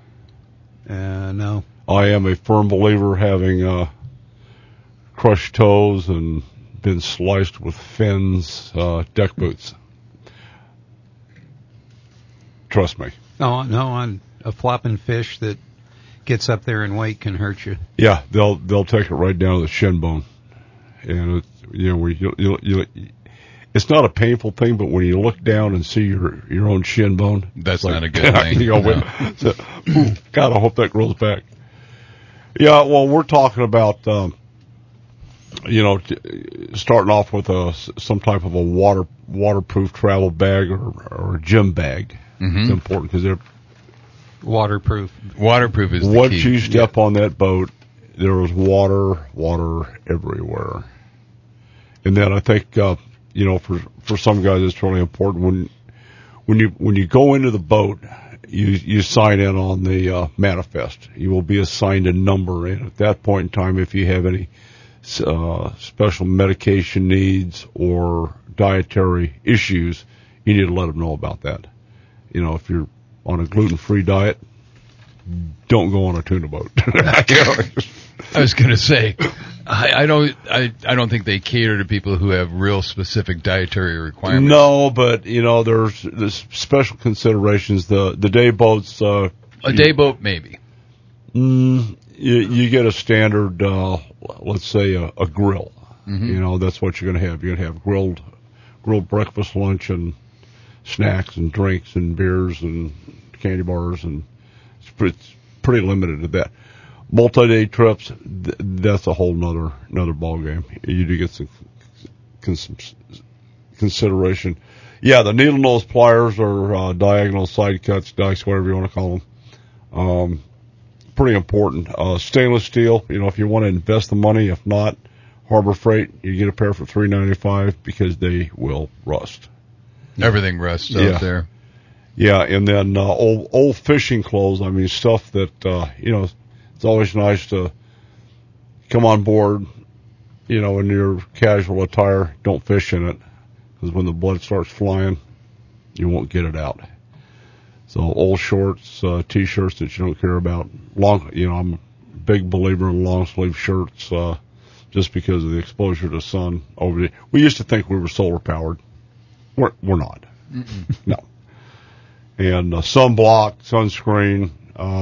No. I am a firm believer, having crushed toes and been sliced with fins, deck boots. Trust me. No, on a flopping fish that gets up there in weight can hurt you. Yeah, they'll take it right down to the shin bone, and it's not a painful thing, but when you look down and see your own shin bone, that's not a good thing. God, I hope that grows back. Yeah, well, we're talking about starting off with some type of a waterproof travel bag or a gym bag. Mm-hmm. It's important because they're waterproof. Waterproof is the once key. you step on that boat, there is water everywhere. And then I think for some guys it's really important when you go into the boat, you sign in on the manifest. You will be assigned a number, and at that point in time, if you have any special medication needs or dietary issues, you need to let them know about that. If you're on a gluten-free diet, don't go on a tuna boat. I was going to say, I don't think they cater to people who have real specific dietary requirements. No, but there's special considerations. The day boats. A day boat, maybe. You get a standard, let's say a grill. Mm-hmm. That's what you're going to have. You're going to have grilled breakfast, lunch, and snacks and drinks and beers and candy bars, and pretty limited to that. Multi-day trips, that's a whole another ball game. You do get some consideration. Yeah, the needle nose pliers or diagonal side cuts, dikes, whatever you want to call them. Pretty important. Stainless steel, if you want to invest the money. If not, Harbor Freight, you get a pair for $3.95 because they will rust. Everything rusts out there. Yeah, and then old fishing clothes. I mean, stuff that it's always nice to come on board. In your casual attire, don't fish in it, because when the blood starts flying, you won't get it out. So old shorts, T-shirts that you don't care about. I'm a big believer in long sleeve shirts, just because of the exposure to sun over the. We used to think we were solar powered. We're not. No. And sunblock, sunscreen,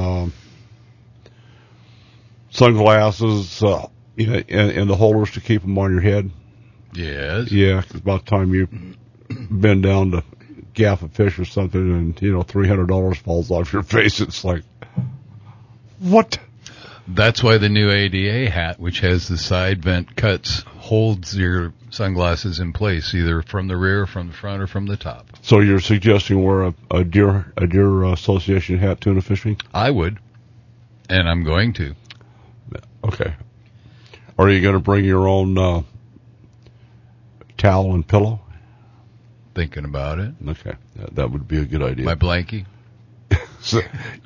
sunglasses, and the holders to keep them on your head. Yes. Yeah, 'cause about the time you bend down to gaff a fish or something and, $300 falls off your face, it's like, what? That's why the new ADA hat, which has the side vent cuts, holds your sunglasses in place, either from the rear, from the front, or from the top. So you're suggesting wear a deer association hat tuna fishing? I would, and I'm going to. Okay. Are you going to bring your own towel and pillow? Thinking about it. Okay, that would be a good idea. My blankie. So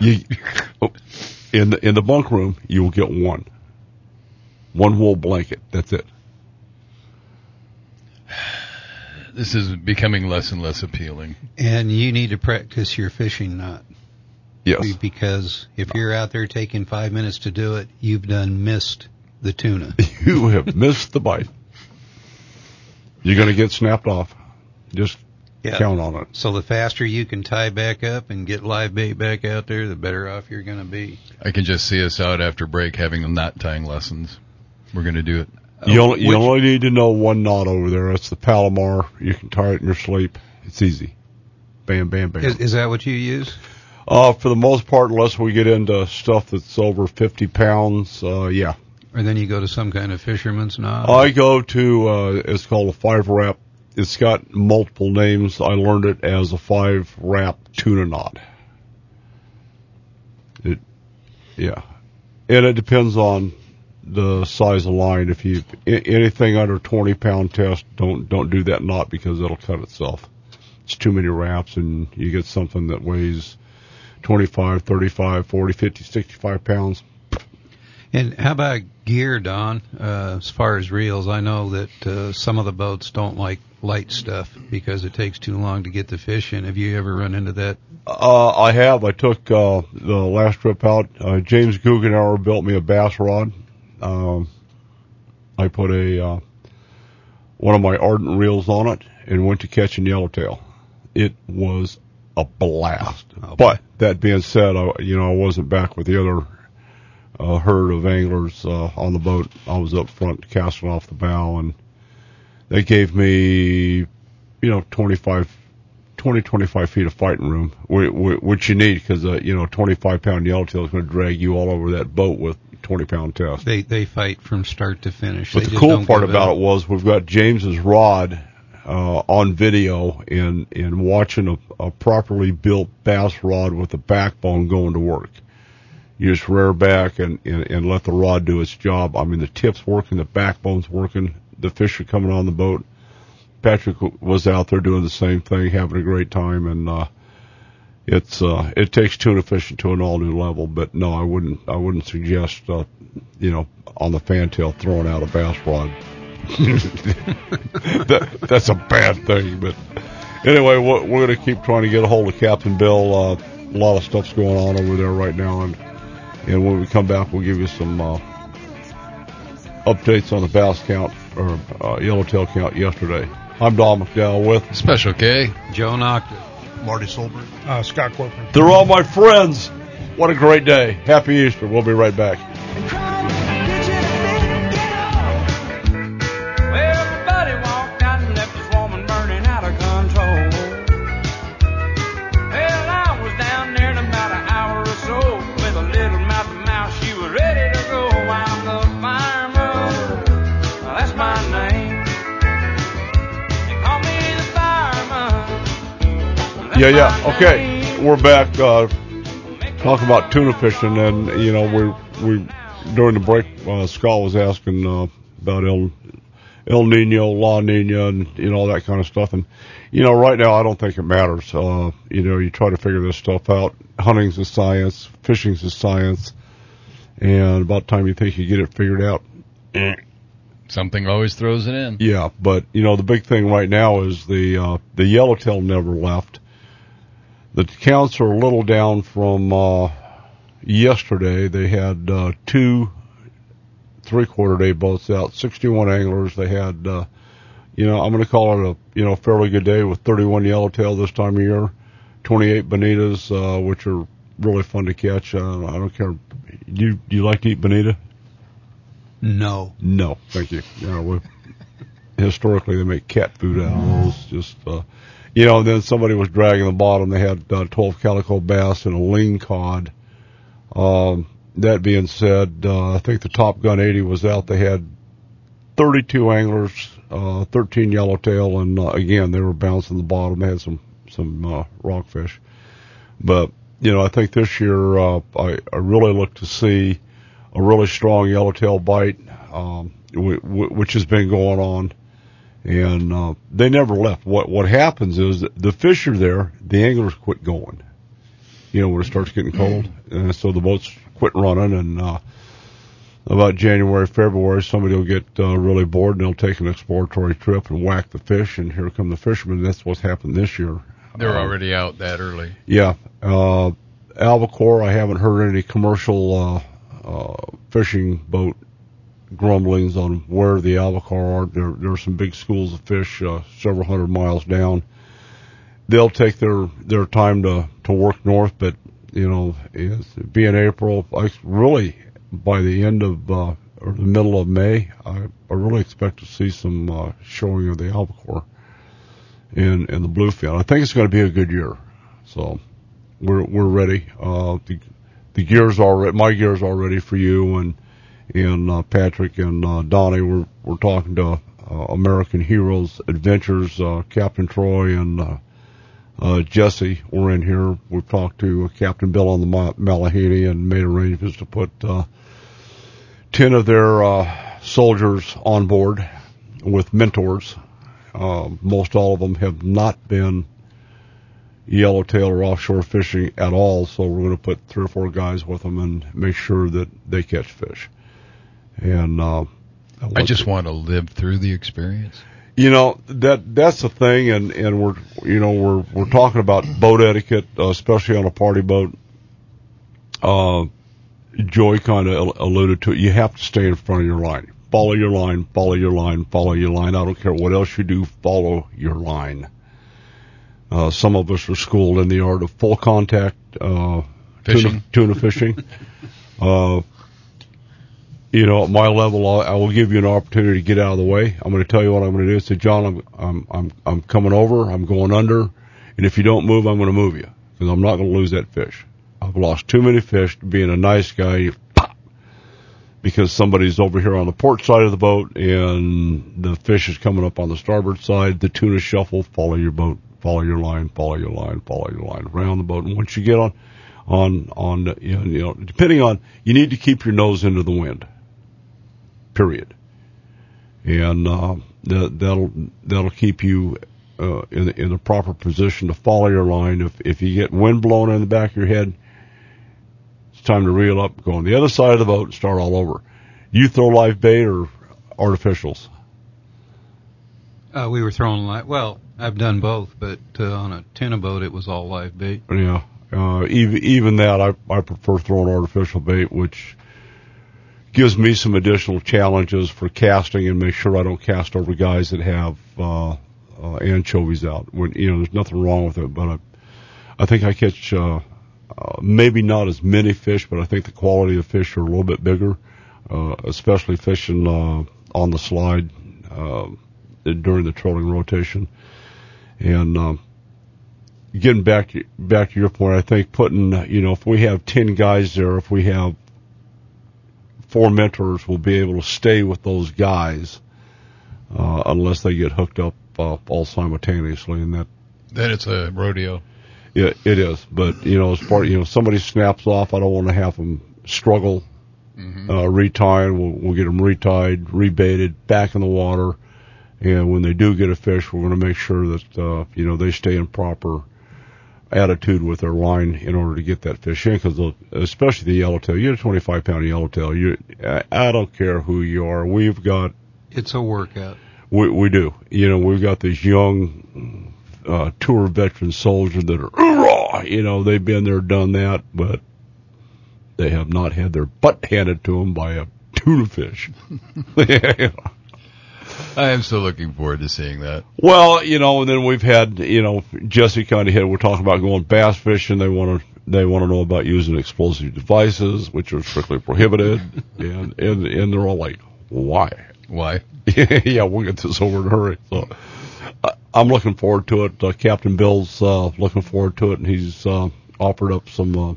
in the bunk room, you will get one wool blanket. That's it. This is becoming less and less appealing. And you need to practice your fishing knot. Yes. Because if you're out there taking 5 minutes to do it, you've missed the tuna. You have missed the bite. You're going to get snapped off. Just count on it. So the faster you can tie back up and get live bait back out there, the better off you're going to be. I can just see us out after break having the knot tying lessons. We're going to do it. You only need to know one knot over there. That's the Palomar. You can tie it in your sleep. It's easy. Bam, bam, bam. Is that what you use? For the most part, unless we get into stuff that's over 50 pounds, yeah. Or then you go to some kind of fisherman's knot? I go to, it's called a 5-wrap. It's got multiple names. I learned it as a 5-wrap tuna knot. Yeah. And it depends on the size of line. If you anything under 20-pound test, don't do that knot because it'll cut itself. It's too many wraps, and you get something that weighs 25, 35, 40, 50, 65 pounds. And how about gear, Don? As far as reels, I know that some of the boats don't like light stuff because it takes too long to get the fish in. Have you ever run into that? I have. I took the last trip out. James Guggenauer built me a bass rod. I put one of my Ardent reels on it and went to catching yellowtail. It was a blast. Oh, but that being said, I wasn't back with the other herd of anglers on the boat. I was up front casting off the bow, and they gave me 25 feet of fighting room, which you need because 25-pound yellowtail is going to drag you all over that boat with 20-pound test. They fight from start to finish. But the cool part about it was we've got James's rod on video and watching a properly built bass rod with a backbone going to work. You just rear back and let the rod do its job. I mean, the tip's working, the backbone's working, the fish are coming on the boat. Patrick was out there doing the same thing, having a great time, and it takes tuna fishing to an all new level. But no, I wouldn't suggest on the fantail throwing out a bass rod. That's a bad thing. But anyway, we're going to keep trying to get a hold of Captain Bill. A lot of stuff's going on over there right now, and when we come back, we'll give you some updates on the bass count or yellowtail count yesterday. I'm Don McDowell with Special K, Joe Notcha, Marty Solberg, Scott Corporon. They're all my friends. What a great day. Happy Easter. We'll be right back. Well, I was down there in about an hour or so with a little Yeah. Okay, we're back talking about tuna fishing, and we during the break, Scott was asking about El Nino, La Nina, and all that kind of stuff. And right now I don't think it matters. You try to figure this stuff out. Hunting's a science, fishing's a science, and about the time you think you get it figured out, something always throws it in. Yeah, but the big thing right now is the yellowtail never left. The counts are a little down from yesterday. They had 2 3/4-day boats out, 61 anglers. They had, I'm going to call it a fairly good day with 31 yellowtail this time of year, 28 bonitas, which are really fun to catch. I don't care. Do you like to eat bonita? No, thank you. Historically they make cat food out of those. Just and then somebody was dragging the bottom. They had 12 calico bass and a lean cod. That being said, I think the Top Gun 80 was out. They had 32 anglers, 13 yellowtail, and again they were bouncing the bottom. They had some rockfish, but I think this year I really look to see a really strong yellowtail bite, which has been going on, and they never left. What happens is the fish are there, the anglers quit going. When it starts getting cold, and so the boats quit running, and about January, February, somebody will get really bored, and they'll take an exploratory trip and whack the fish, and here come the fishermen. That's what's happened this year. They're already out that early. Yeah. Albacore, I haven't heard any commercial fishing boat grumblings on where the albacore are. There are some big schools of fish several hundred miles down. They'll take their time to work north, but it's being April, really by the end of or the middle of May, I really expect to see some showing of the albacore in the bluefin. I think it's going to be a good year, so we're ready. The gear's already, my gear's all ready for you, and Patrick and Donnie. We're talking to American Heroes Adventures, Captain Troy and Jesse. We're in here. We've talked to Captain Bill on the Malahini and made arrangements to put 10 of their soldiers on board with mentors. Most all of them have not been yellowtail or offshore fishing at all, so we're going to put 3 or 4 guys with them and make sure that they catch fish. And I just want to live through the experience. That's the thing, and we're talking about boat etiquette, especially on a party boat. Joy kind of alluded to it. You have to stay in front of your line. Follow your line, follow your line, follow your line. I don't care what else you do, follow your line. Some of us are schooled in the art of full contact fishing. Tuna fishing. At my level, I will give you an opportunity to get out of the way. I'm going to tell you what I'm going to do. Say, John, I'm coming over. I'm going under, and if you don't move, I'm going to move you because I'm not going to lose that fish. I've lost too many fish to being a nice guy, pop, because somebody's over here on the port side of the boat and the fish is coming up on the starboard side. The tuna shuffle. Follow your boat. Follow your line. Follow your line. Follow your line around the boat. And once you get on, depending on, you need to keep your nose into the wind. Period. And that'll keep you in the proper position to follow your line. If you get wind blowing in the back of your head, it's time to reel up, go on the other side of the boat, and start all over. You throw live bait or artificials? We were throwing well, I've done both, but on a tuna boat it was all live bait. Yeah. Even that, I prefer throwing artificial bait, which gives me some additional challenges for casting and make sure I don't cast over guys that have anchovies out. There's nothing wrong with it, but I think I catch maybe not as many fish, but I think the quality of fish are a little bit bigger, especially fishing on the slide during the trolling rotation. And getting back to your point, I think putting, if we have 10 guys there, if we have 4 mentors, will be able to stay with those guys unless they get hooked up all simultaneously, and that. Then it's a rodeo. Yeah, it is. But, as far, somebody snaps off, I don't want to have them struggle, retying. We'll get them retied, rebaited, back in the water. And when they do get a fish, we're going to make sure that, they stay in proper attitude with their line in order to get that fish in. Because especially the yellowtail, you get a 25-pound yellowtail. I don't care who you are. We've got... It's a workout. We do. We've got these young tour veteran soldiers that are, they've been there, done that, but they have not had their butt handed to them by a tuna fish. I am still looking forward to seeing that. Well, and then we've had, Jesse kind of hit. We're talking about going bass fishing. They want to know about using explosive devices, which are strictly prohibited, and they're all like, why? Why? Yeah, we'll get this over in a hurry. So I'm looking forward to it. Captain Bill's looking forward to it, and he's offered up some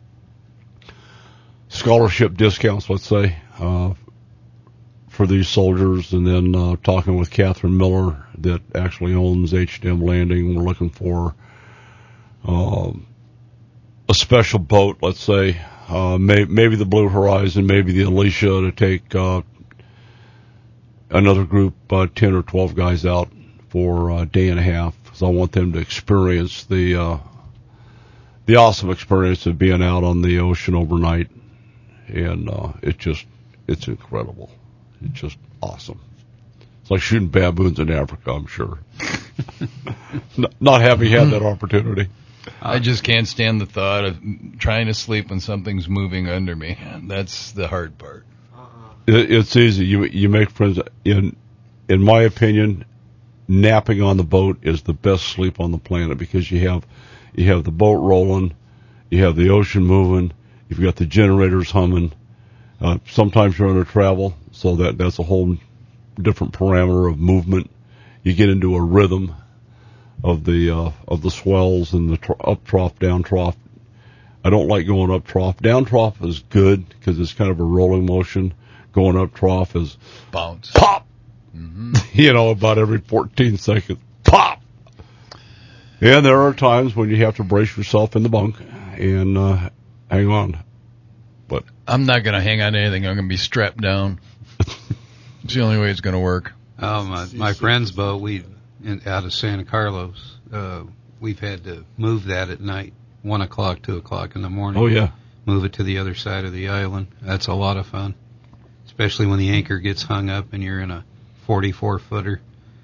scholarship discounts, let's say, for these soldiers. And then talking with Catherine Miller, that actually owns H&M Landing. We're looking for a special boat, let's say, maybe the Blue Horizon, maybe the Alicia, to take another group, 10 or 12 guys out for a day and a half, because I want them to experience the awesome experience of being out on the ocean overnight. And it's incredible. It's just awesome. It's like shooting baboons in Africa, I'm sure. Not having had that opportunity. I just can't stand the thought of trying to sleep when something's moving under me. That's the hard part. It's easy. You make friends. In my opinion, napping on the boat is the best sleep on the planet, because you have the boat rolling, you have the ocean moving, you've got the generators humming. Sometimes you're under travel, so that's a whole different parameter of movement. You get into a rhythm of the swells and the up trough, down trough. I don't like going up trough. Down trough is good because it's kind of a rolling motion. Going up trough is bounce, pop. About every 14 seconds, pop. And there are times when you have to brace yourself in the bunk and hang on. But I'm not going to hang on to anything. I'm going to be strapped down. It's the only way it's going to work. My friend's boat, out of Santa Carlos, we've had to move that at night, 1 o'clock, 2 o'clock in the morning. Oh, yeah. Move it to the other side of the island. That's a lot of fun, especially when the anchor gets hung up and you're in a 44-footer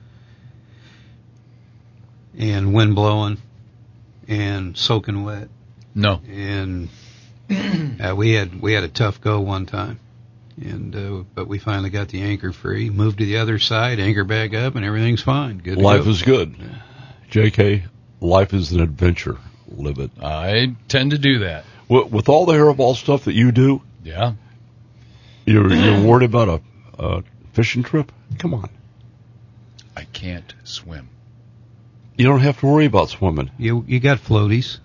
and wind blowing and soaking wet. No. And we had a tough go one time, and but we finally got the anchor free, moved to the other side, anchor back up, and everything's fine. Good. Life is good. JK, life is an adventure. Live it. I tend to do that. With all the hairball stuff that you do, yeah, you're worried about a fishing trip? Come on. I can't swim. You don't have to worry about swimming. You got floaties.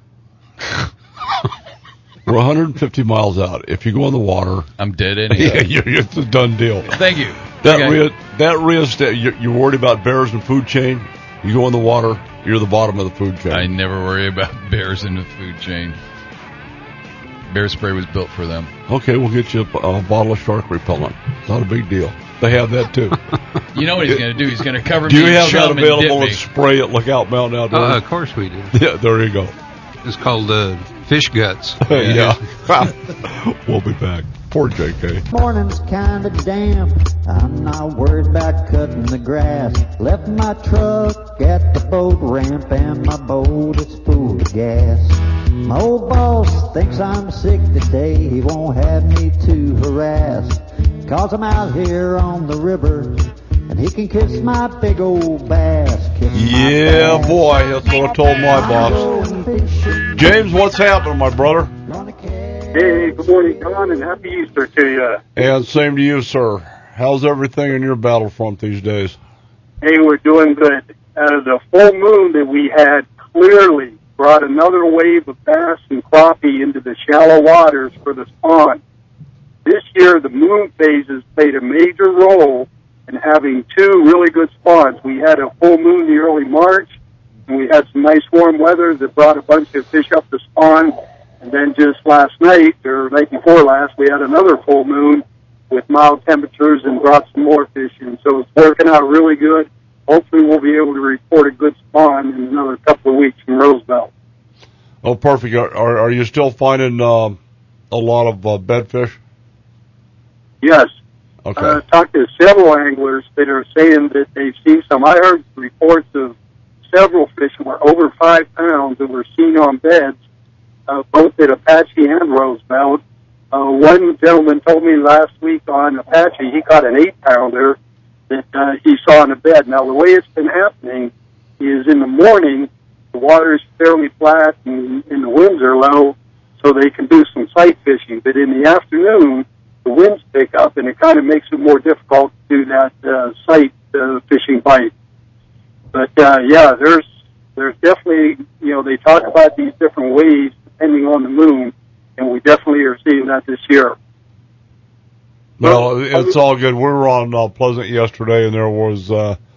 We're 150 miles out. If you go in the water, I'm dead anyhow. Yeah, it's a done deal. Thank you. You're worried about bears and food chain. You go in the water, you're the bottom of the food chain. I never worry about bears in the food chain. Bear spray was built for them. Okay, we'll get you a bottle of shark repellent. Not a big deal. They have that too. You know what he's going to do? He's going to cover me. Do you have that available and spray at Lookout Mountain Outdoors? Of course we do. Yeah, there you go. It's called fish guts. Yeah. We'll be back. Poor JK. Morning's kinda damp. I'm not worried about cutting the grass. Left my truck at the boat ramp and my boat is full of gas. My old boss thinks I'm sick today. He won't have me to harass. 'Cause I'm out here on the river and he can kiss my big old bass. Yeah, boy, that's what I told my boss. James, what's happening, my brother? Hey, good morning, Don, and happy Easter to you. And same to you, sir. How's everything in your battlefront these days? Hey, we're doing good. The full moon that we had clearly brought another wave of bass and crappie into the shallow waters for the spawn. This year, the moon phases played a major role in having two really good spawns. We had a full moon in the early March, and we had some nice warm weather that brought a bunch of fish up the spawn. And then just last night, or night before last, we had another full moon with mild temperatures and brought some more fish in. So it's working out really good. Hopefully we'll be able to report a good spawn in another couple of weeks from Roosevelt. Oh, perfect. Are you still finding a lot of bedfish? Yes. Okay. I talked to several anglers that are saying that they've seen some. I heard reports of several fish that were over 5 pounds that were seen on beds, both at Apache and Roosevelt. One gentleman told me last week on Apache he caught an 8-pounder that he saw on a bed. Now, the way it's been happening is in the morning, the water is fairly flat and the winds are low, so they can do some sight fishing. But in the afternoon, the winds pick up, and it kind of makes it more difficult to do that sight fishing bite. But, yeah, there's definitely, they talk about these different waves depending on the moon, and we definitely are seeing that this year. Well, it's all good. We were on Pleasant yesterday, and there was,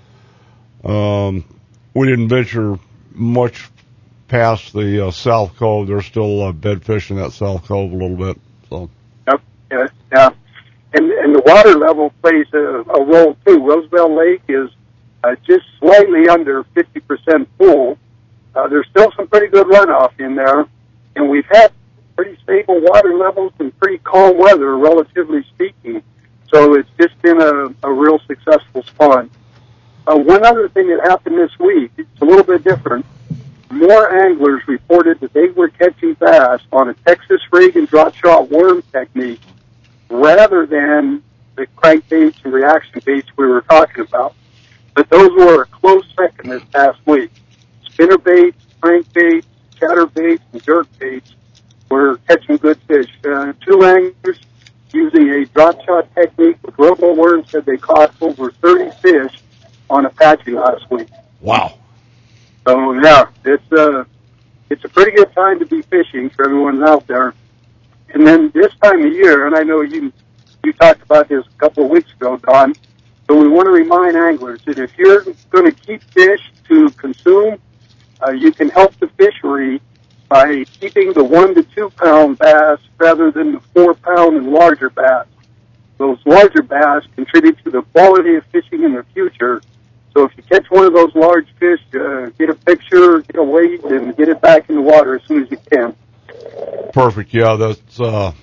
we didn't venture much past the South Cove. There's still bedfish in that South Cove a little bit. So. Yep, yeah. And the water level plays a role, too. Roosevelt Lake is just slightly under 50% full. There's still some pretty good runoff in there, and we've had pretty stable water levels and pretty calm weather, relatively speaking. So it's just been a real successful spawn. One other thing that happened this week, it's a little bit different. More anglers reported that they were catching bass on a Texas rig and drop shot worm technique rather than the crankbaits and reaction baits we were talking about. But those were a close second this past week. Spinner baits, crankbaits, chatterbaits, and jerkbaits were catching good fish. 2 anglers using a drop shot technique with robo worms said they caught over 30 fish on Apache last week. Wow. So, yeah, it's a pretty good time to be fishing for everyone out there. And then this time of year, and I know you talked about this a couple of weeks ago, Don, so we want to remind anglers that if you're going to keep fish to consume, you can help the fishery by keeping the 1 to 2 pound bass rather than the 4 pound and larger bass. Those larger bass contribute to the quality of fishing in the future. So if you catch one of those large fish, get a picture, get a weight, and get it back in the water as soon as you can. Perfect. Yeah, that's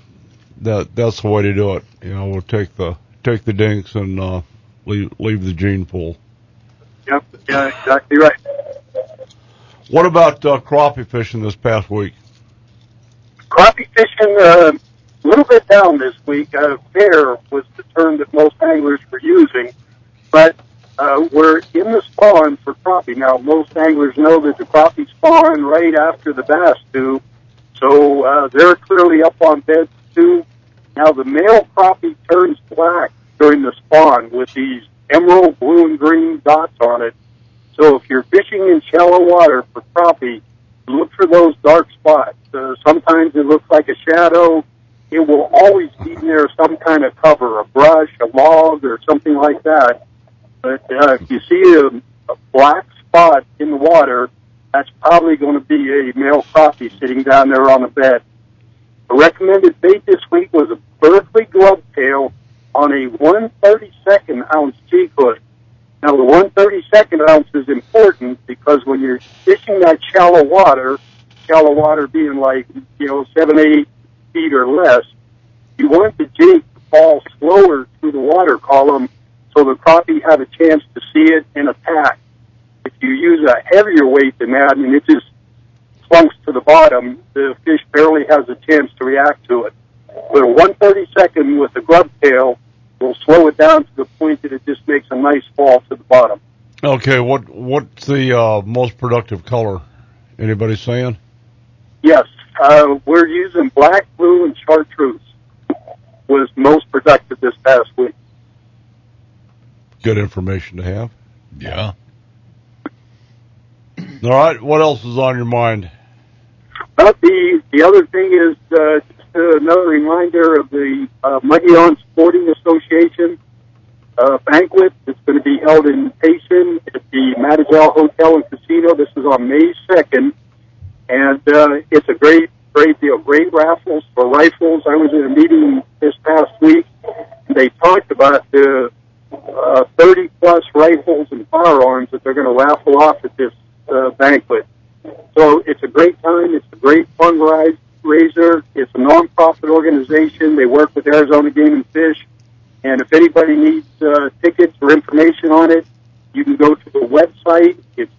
the way to do it. We'll take the dinks and leave the gene pool. Yep. Yeah, exactly right. What about crappie fishing this past week? Crappie fishing, a little bit down this week. Fair was the term that most anglers were using, but we're in the spawn for crappie. Now, most anglers know that the crappie spawn right after the bass do, so they're clearly up on beds too. Now, the male crappie turns black during the spawn with these emerald blue and green dots on it. So if you're fishing in shallow water for crappie, look for those dark spots. Sometimes it looks like a shadow. It will always be near some kind of cover, a brush, a log, or something like that. But if you see a black spot in the water, that's probably going to be a male crappie sitting down there on the bed. The recommended bait this week was a Berkeley glove tail on a 1/32 ounce jig hook. Now, the 1/32 ounce is important because when you're fishing that shallow water being like, 7, 8 feet or less, you want the jig to fall slower through the water column so the crappie have a chance to see it and attack. If you use a heavier weight than that and it just plunks to the bottom, the fish barely has a chance to react to it. But a 1/32 with a glove tail will slow it down to the point that it just makes a nice fall to the bottom. Okay, what's the most productive color? Anybody saying? Yes, we're using black, blue, and chartreuse was most productive this past week. Good information to have. Yeah. All right, what else is on your mind? But the other thing is just another reminder of the Mogollon Sporting Association banquet that's going to be held in Payson at the McDowell Hotel and Casino. This is on May 2nd, and it's a great deal. Great raffles for rifles. I was in a meeting this past week. They talked about the 30-plus rifles and firearms that they're going to raffle off at this banquet. So it's a great time. It's a great fundraiser. It's a non-profit organization. They work with Arizona Game and Fish. And if anybody needs tickets or information on it, you can go to the website. It's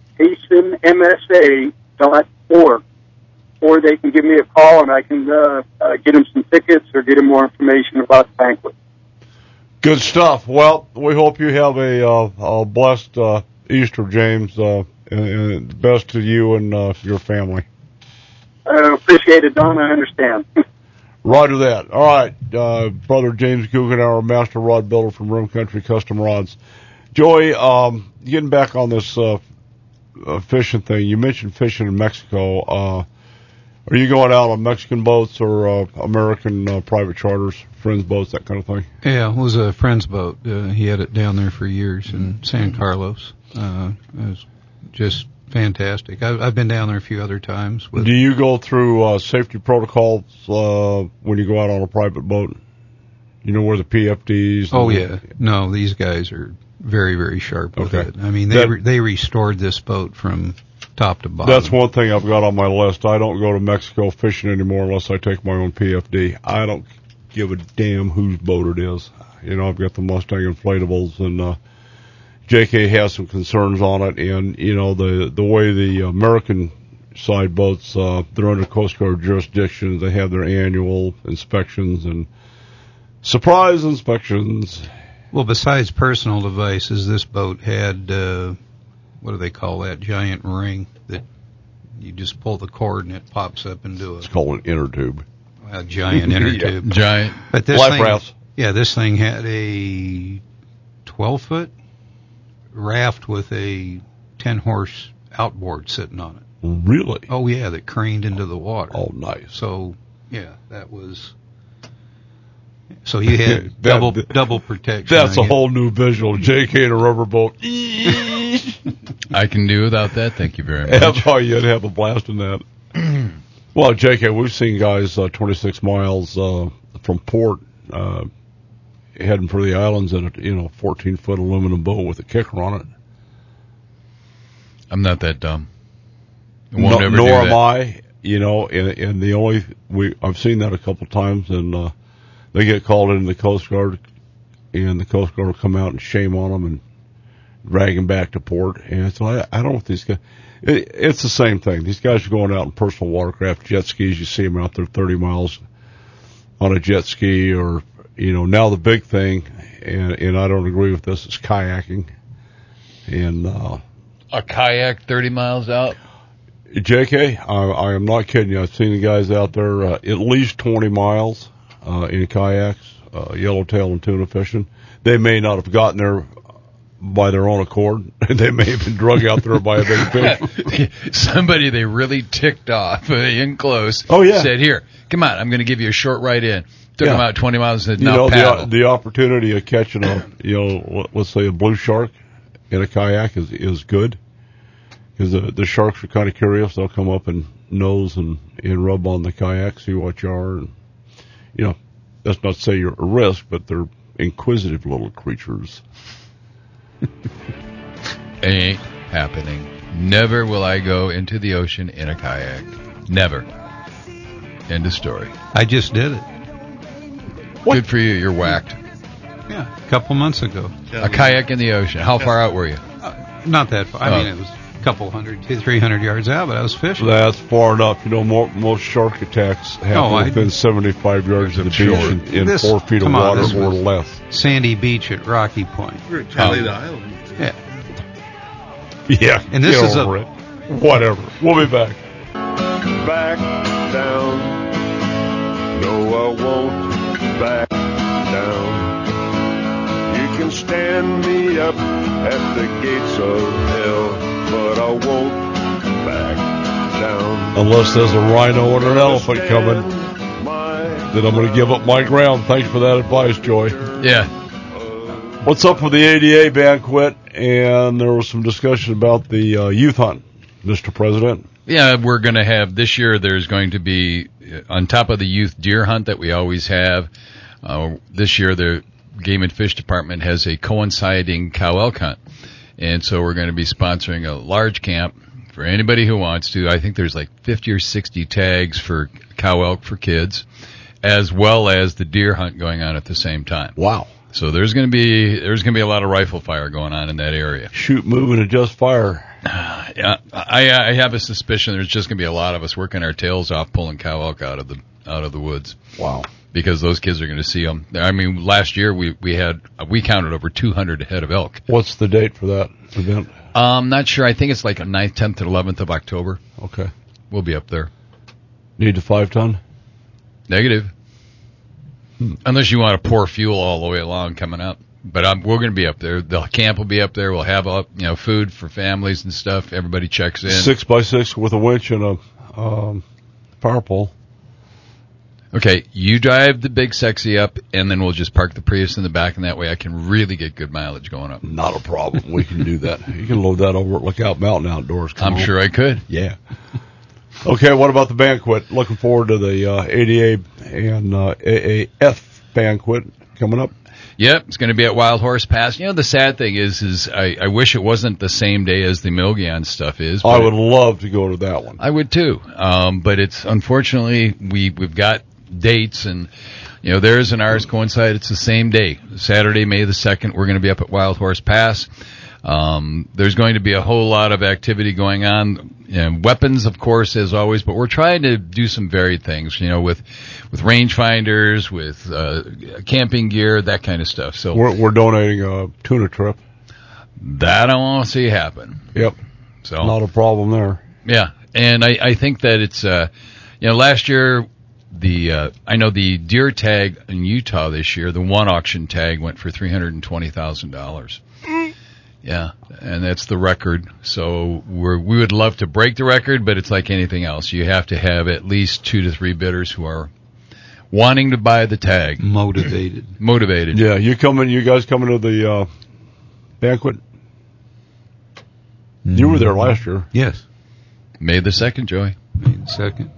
PaysonMSA.org. Or they can give me a call, and I can get them some tickets or get them more information about the banquet. Good stuff. Well, we hope you have a blessed Easter, James, and best to you and your family. I appreciate it, Don. I understand. Roger that. All right, Brother James Guggenauer, master rod builder from Rim Country Custom Rods. Joey, getting back on this fishing thing, you mentioned fishing in Mexico. Are you going out on Mexican boats or American private charters, friends' boats, that kind of thing? Yeah, it was a friend's boat. He had it down there for years in San Carlos. It was just fantastic. I've been down there a few other times. Do you go through safety protocols when you go out on a private boat? You know where the PFDs? Oh, yeah. No, these guys are very, very sharp with it. I mean, they restored this boat from top to bottom. That's one thing I've got on my list. I don't go to Mexico fishing anymore unless I take my own PFD. I don't give a damn whose boat it is. You know, I've got the Mustang inflatables, and JK has some concerns on it. And, you know, the way the American side boats, they're under Coast Guard jurisdiction. They have their annual inspections and surprise inspections. Well, besides personal devices, this boat had, what do they call that giant ring that you just pull the cord and it pops up into It's called an inner tube. A giant inner tube. Giant. But this life thing, rafts. Yeah, this thing had a 12-foot raft with a 10-horse outboard sitting on it. Really? Oh, yeah, that craned into the water. Oh, nice. So, yeah, that was... So you had double protection. That's a whole new visual. JK in a rubber boat. I can do without that. Thank you very much. Oh, you'd have a blast in that. Well, JK, we've seen guys 26 miles from port heading for the islands in a 14-foot aluminum boat with a kicker on it. I'm not that dumb. Won't ever nor do am that. I. You know, and the only I've seen that a couple times, and they get called into the Coast Guard, and the Coast Guard will come out and shame on them and drag them back to port. And so I don't know if these guys. It's the same thing. These guys are going out in personal watercraft, jet skis. You see them out there 30 miles on a jet ski, or now the big thing, and I don't agree with this, is kayaking. And a kayak 30 miles out. JK, I am not kidding you. I've seen the guys out there at least 20 miles in kayaks, yellowtail and tuna fishing. They may not have gotten there by their own accord. They may have been drug out there by a big fish. Somebody they really ticked off in close. Oh, yeah. Said, "Here, come on, I'm going to give you a short ride in." Took them out 20 miles and said, paddle. The opportunity of catching let's say a blue shark in a kayak is good. Because the sharks are kind of curious. They'll come up and nose and rub on the kayak, see what you are. And, that's not to say you're at risk, but they're inquisitive little creatures. Ain't happening. Never will I go into the ocean in a kayak. Never. End of story. I just did it. What? Good for you. You're whacked. Yeah, a couple months ago. A kayak in the ocean. How far out were you? Not that far. I mean, it was a couple 300 yards out, but I was fishing. That's far enough. Most shark attacks happen within 75 yards of the beach in 4 feet of water or less. Sandy Beach at Rocky Point. We're at Calais Island. Yeah. Yeah. And this is over it. Whatever. We'll be back. Back down. No, I won't back down. You can stand me up at the gates of hell, but I won't back down. Unless there's a rhino or an elephant coming, then I'm going to give up my ground. Thanks for that advice, Joy. Yeah. What's up with the ADA banquet? And there was some discussion about the youth hunt, Mr. President. Yeah, we're going to have, this year there's going to be, on top of the youth deer hunt that we always have, this year the Game and Fish Department has a coinciding cow elk hunt. And so we're going to be sponsoring a large camp for anybody who wants to. I think there's like 50 or 60 tags for cow elk for kids, as well as the deer hunt going on at the same time. Wow. So there's going to be a lot of rifle fire going on in that area. Shoot, move, and adjust fire. Yeah, I have a suspicion there's just going to be a lot of us working our tails off pulling cow elk out of the woods. Wow. Because those kids are going to see them. I mean, last year we counted over 200 head of elk. What's the date for that event? Not sure. I think it's like 9th, 10th, and 11th of October. Okay. We'll be up there. Need the 5-ton? Negative. Unless you want to pour fuel all the way along coming up. But we're going to be up there. The camp will be up there. We'll have food for families and stuff. Everybody checks in. 6x6 with a winch and a power pole. Okay, you drive the big sexy up, and then we'll just park the Prius in the back, and that way I can really get good mileage going up. Not a problem. We can do that. You can load that over at Lookout Mountain Outdoors. I'm sure I could. Yeah. Okay, what about the banquet? Looking forward to the ADA and AAF banquet coming up. Yep, it's going to be at Wild Horse Pass. The sad thing is I wish it wasn't the same day as the Milgyan stuff is. I would love to go to that one. I would too. But it's unfortunately we've got dates, and theirs and ours coincide. It's the same day, Saturday, May the 2nd. We're going to be up at Wild Horse Pass. There's going to be a whole lot of activity going on. Weapons, of course, as always, but we're trying to do some varied things, with rangefinders, with camping gear, that kind of stuff. So we're donating a tuna trip. That I want to see happen. Yep. So not a problem there. Yeah, and I think that it's last year I know the deer tag in Utah this year, the one auction tag went for $320,000. Yeah, and that's the record. So we would love to break the record, but it's like anything else. You have to have at least 2 to 3 bidders who are wanting to buy the tag. Motivated. Yeah, you guys coming to the banquet? You were there last year. Yes. May the 2nd, Joey. May the 2nd.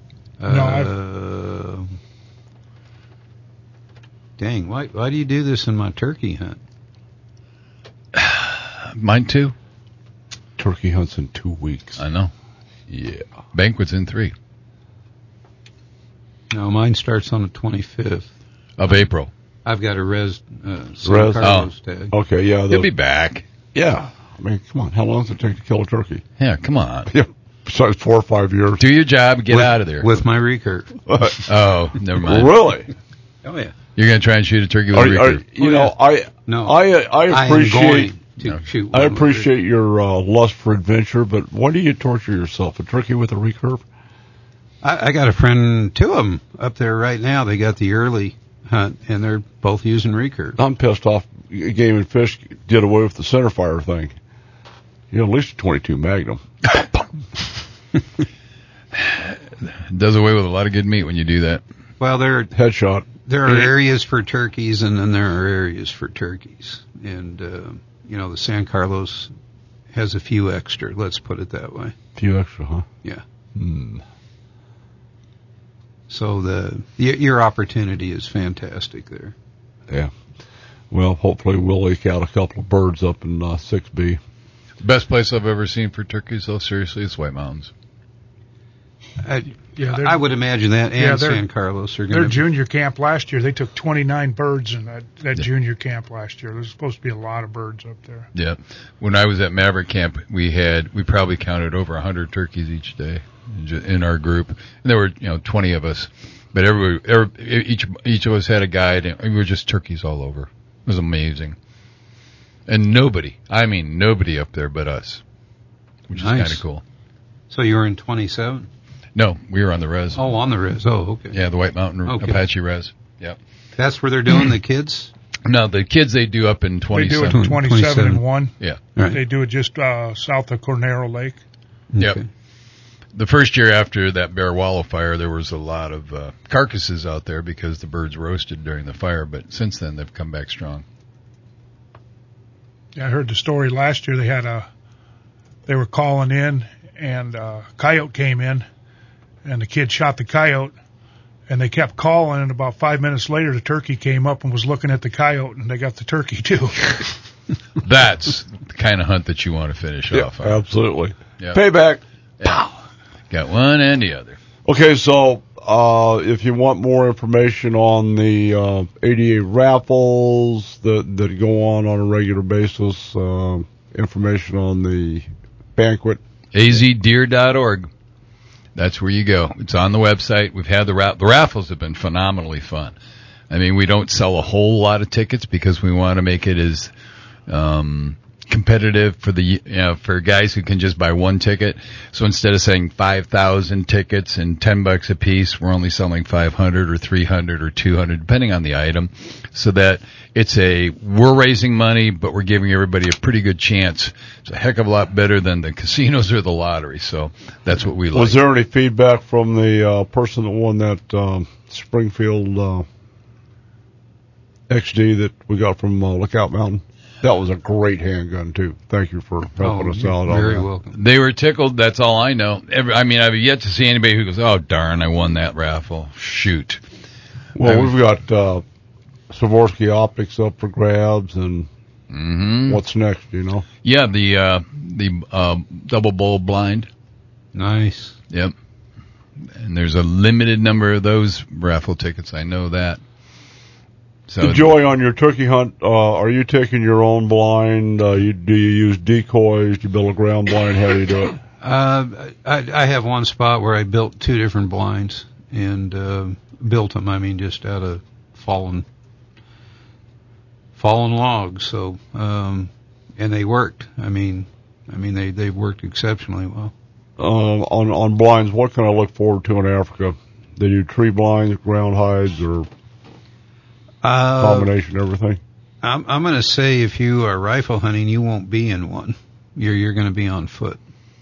Dang, why do you do this in my turkey hunt? Mine too. Turkey hunt's in 2 weeks. I know. Yeah. Banquet's in 3. No, mine starts on the 25th. Of April. I've got a San Carlos tag. Okay, yeah. You'll be back. Yeah. I mean, come on. How long does it take to kill a turkey? Yeah, come on. Yeah. Besides 4 or 5 years. Do your job, get out of there. With my recurve. Oh, never mind. Really? Oh, yeah. You're going to try and shoot a turkey with a recurve? I appreciate your lust for adventure, but why do you torture yourself? A turkey with a recurve? I got a friend, 2 of them up there right now. They got the early hunt, and they're both using recurve. I'm pissed off. Game and Fish did away with the centerfire thing. At least a 22 Magnum. Does away with a lot of good meat when you do that. Well, headshot. There are areas for turkeys, and then there are areas for turkeys. And, the San Carlos has a few extra, let's put it that way. A few extra, huh? Yeah. So your opportunity is fantastic there. Yeah. Well, hopefully we'll eke out a couple of birds up in 6B. The best place I've ever seen for turkeys, though, seriously, is White Mountains. I would imagine that, and San Carlos are going to... Their junior camp last year, they took 29 birds in that junior camp last year. There's supposed to be a lot of birds up there. Yeah. When I was at Maverick Camp, we probably counted over 100 turkeys each day in our group. And there were, 20 of us. But each of us had a guide, and we were just turkeys all over. It was amazing. And nobody up there but us, which is kind of cool. So you were in 27? No, we were on the res. Oh, on the res. Oh, okay. Yeah, the White Mountain Apache res. Yep. That's where they're doing the kids? No, the kids they do up in 27. They do it in 27 and 1. Yeah. Right. They do it just south of Cornero Lake. Yep. Okay. The first year after that Bear Wallow fire, there was a lot of carcasses out there because the birds roasted during the fire, but since then they've come back strong. Yeah, I heard the story last year. They were calling in, and a coyote came in, and the kid shot the coyote, and they kept calling, and about 5 minutes later, the turkey came up and was looking at the coyote, and they got the turkey too. That's the kind of hunt that you want to finish off on. Absolutely. Yep. Payback. Yeah. Got one and the other. Okay, so if you want more information on the 88 raffles that go on a regular basis, information on the banquet, azdeer.org. That's where you go. It's on the website. We've had the raffles have been phenomenally fun. I mean, we don't sell a whole lot of tickets because we want to make it as competitive for guys who can just buy one ticket. So instead of saying 5,000 tickets and $10 a piece, we're only selling 500 or 300 or 200, depending on the item, so that we're raising money, but we're giving everybody a pretty good chance. It's a heck of a lot better than the casinos or the lottery. So that's what we like. Was there any feedback from the person that won that Springfield XD that we got from Lookout Mountain? That was a great handgun, too. Thank you for helping us out. Very welcome. They were tickled. That's all I know. I've yet to see anybody who goes, oh, darn, I won that raffle. Shoot. Well, we've got Swarovski optics up for grabs, and what's next, you know? Yeah, the double bowl blind. Nice. Yep. And there's a limited number of those raffle tickets. I know that. So Joy, on your turkey hunt, are you taking your own blind? Do you use decoys? Do you build a ground blind? How do you do it? I have one spot where I built 2 different blinds and built them. Just out of fallen logs. So and they worked. They worked exceptionally well. On blinds, what can I look forward to in Africa? They do tree blinds, ground hides, or combination of everything? I'm going to say if you are rifle hunting, you won't be in one. You're going to be on foot.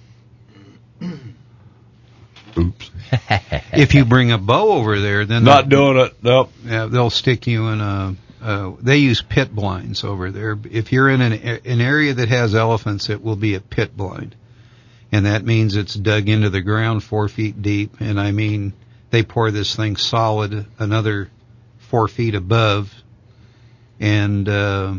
Oops. If you bring a bow over there, then not doing it. Nope. Yeah, they'll stick you in they use pit blinds over there. If you're in an area that has elephants, it will be a pit blind, and that means it's dug into the ground 4 feet deep. And they pour this thing solid another 4 feet above, and the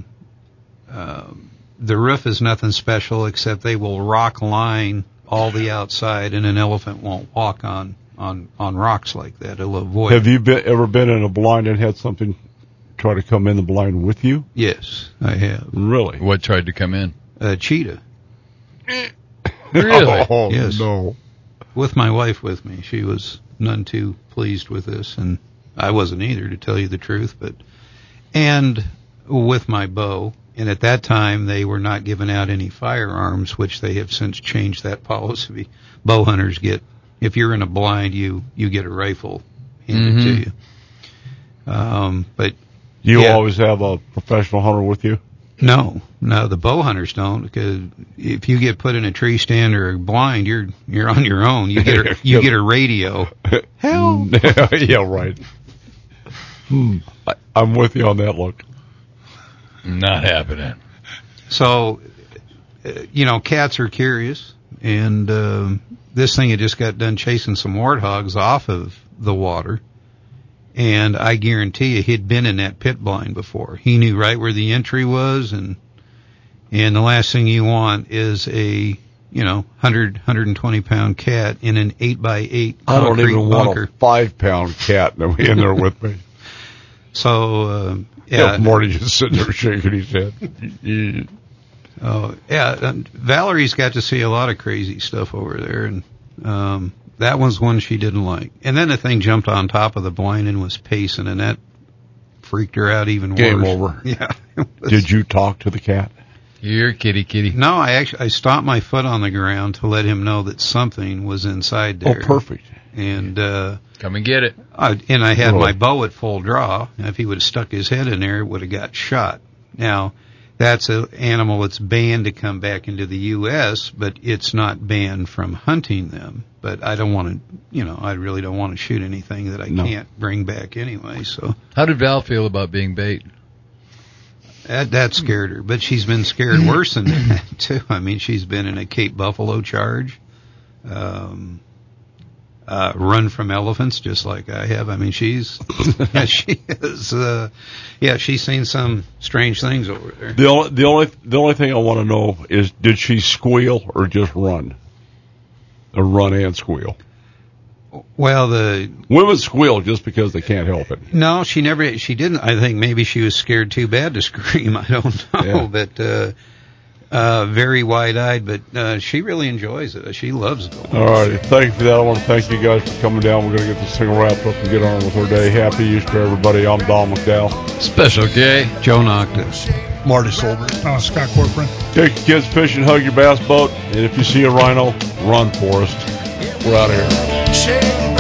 roof is nothing special except they will rock line all the outside, and an elephant won't walk on rocks like that. It'll avoid. Have you ever been in a blind and had something try to come in the blind with you? Yes, I have. Really? What tried to come in? A cheetah. Really? Oh, yes. No. With my wife with me. She was none too pleased with this, and I wasn't either, to tell you the truth. And with my bow, and at that time they were not giving out any firearms, which they have since changed that policy. Bow hunters if you're in a blind, you get a rifle handed to you. But you always have a professional hunter with you? No, the bow hunters don't, because if you get put in a tree stand or a blind, you're on your own. You get a radio. Help! Yeah, right. I'm with you on that look. Not happening. So, cats are curious, and this thing had just got done chasing some warthogs off of the water, and I guarantee you he'd been in that pit blind before. He knew right where the entry was, and the last thing you want is a 120 pound cat in an 8x8 I don't even bunker. want a 5-pound cat in there with me. So, Morty just sitting there shaking his head. Oh, yeah. Valerie's got to see a lot of crazy stuff over there, and that was one she didn't like. And then the thing jumped on top of the blind and was pacing, and that freaked her out even worse. Game over. Yeah. Did you talk to the cat? Here, kitty. No, I stomped my foot on the ground to let him know that something was inside there. Oh, perfect. And come and get it. And I had my bow at full draw. And if he would have stuck his head in there, it would have got shot. Now, that's an animal that's banned to come back into the U.S., but it's not banned from hunting them. But I don't want to, I really don't want to shoot anything that I can't bring back anyway. So, how did Val feel about being bait? That scared her, but she's been scared worse than that too. I mean, she's been in a Cape Buffalo charge, run from elephants just like I have. I mean, she's she is she's seen some strange things over there. The only thing I want to know is, did she squeal or just run? Or run and squeal? Well, the women squeal just because they can't help it. No, she didn't. I think maybe she was scared too bad to scream. I don't know, but very wide-eyed. But she really enjoys it. She loves it. All right, thank you for that. I want to thank you guys for coming down. We're going to get this thing wrapped up and get on with our day. Happy Easter, everybody. I'm Don McDowell. Special K. Joe Noctis. Marty Solberg. Scott Corporon. Take your kids fishing, hug your bass boat, and if you see a rhino, run, Forrest. We're out of here. Shake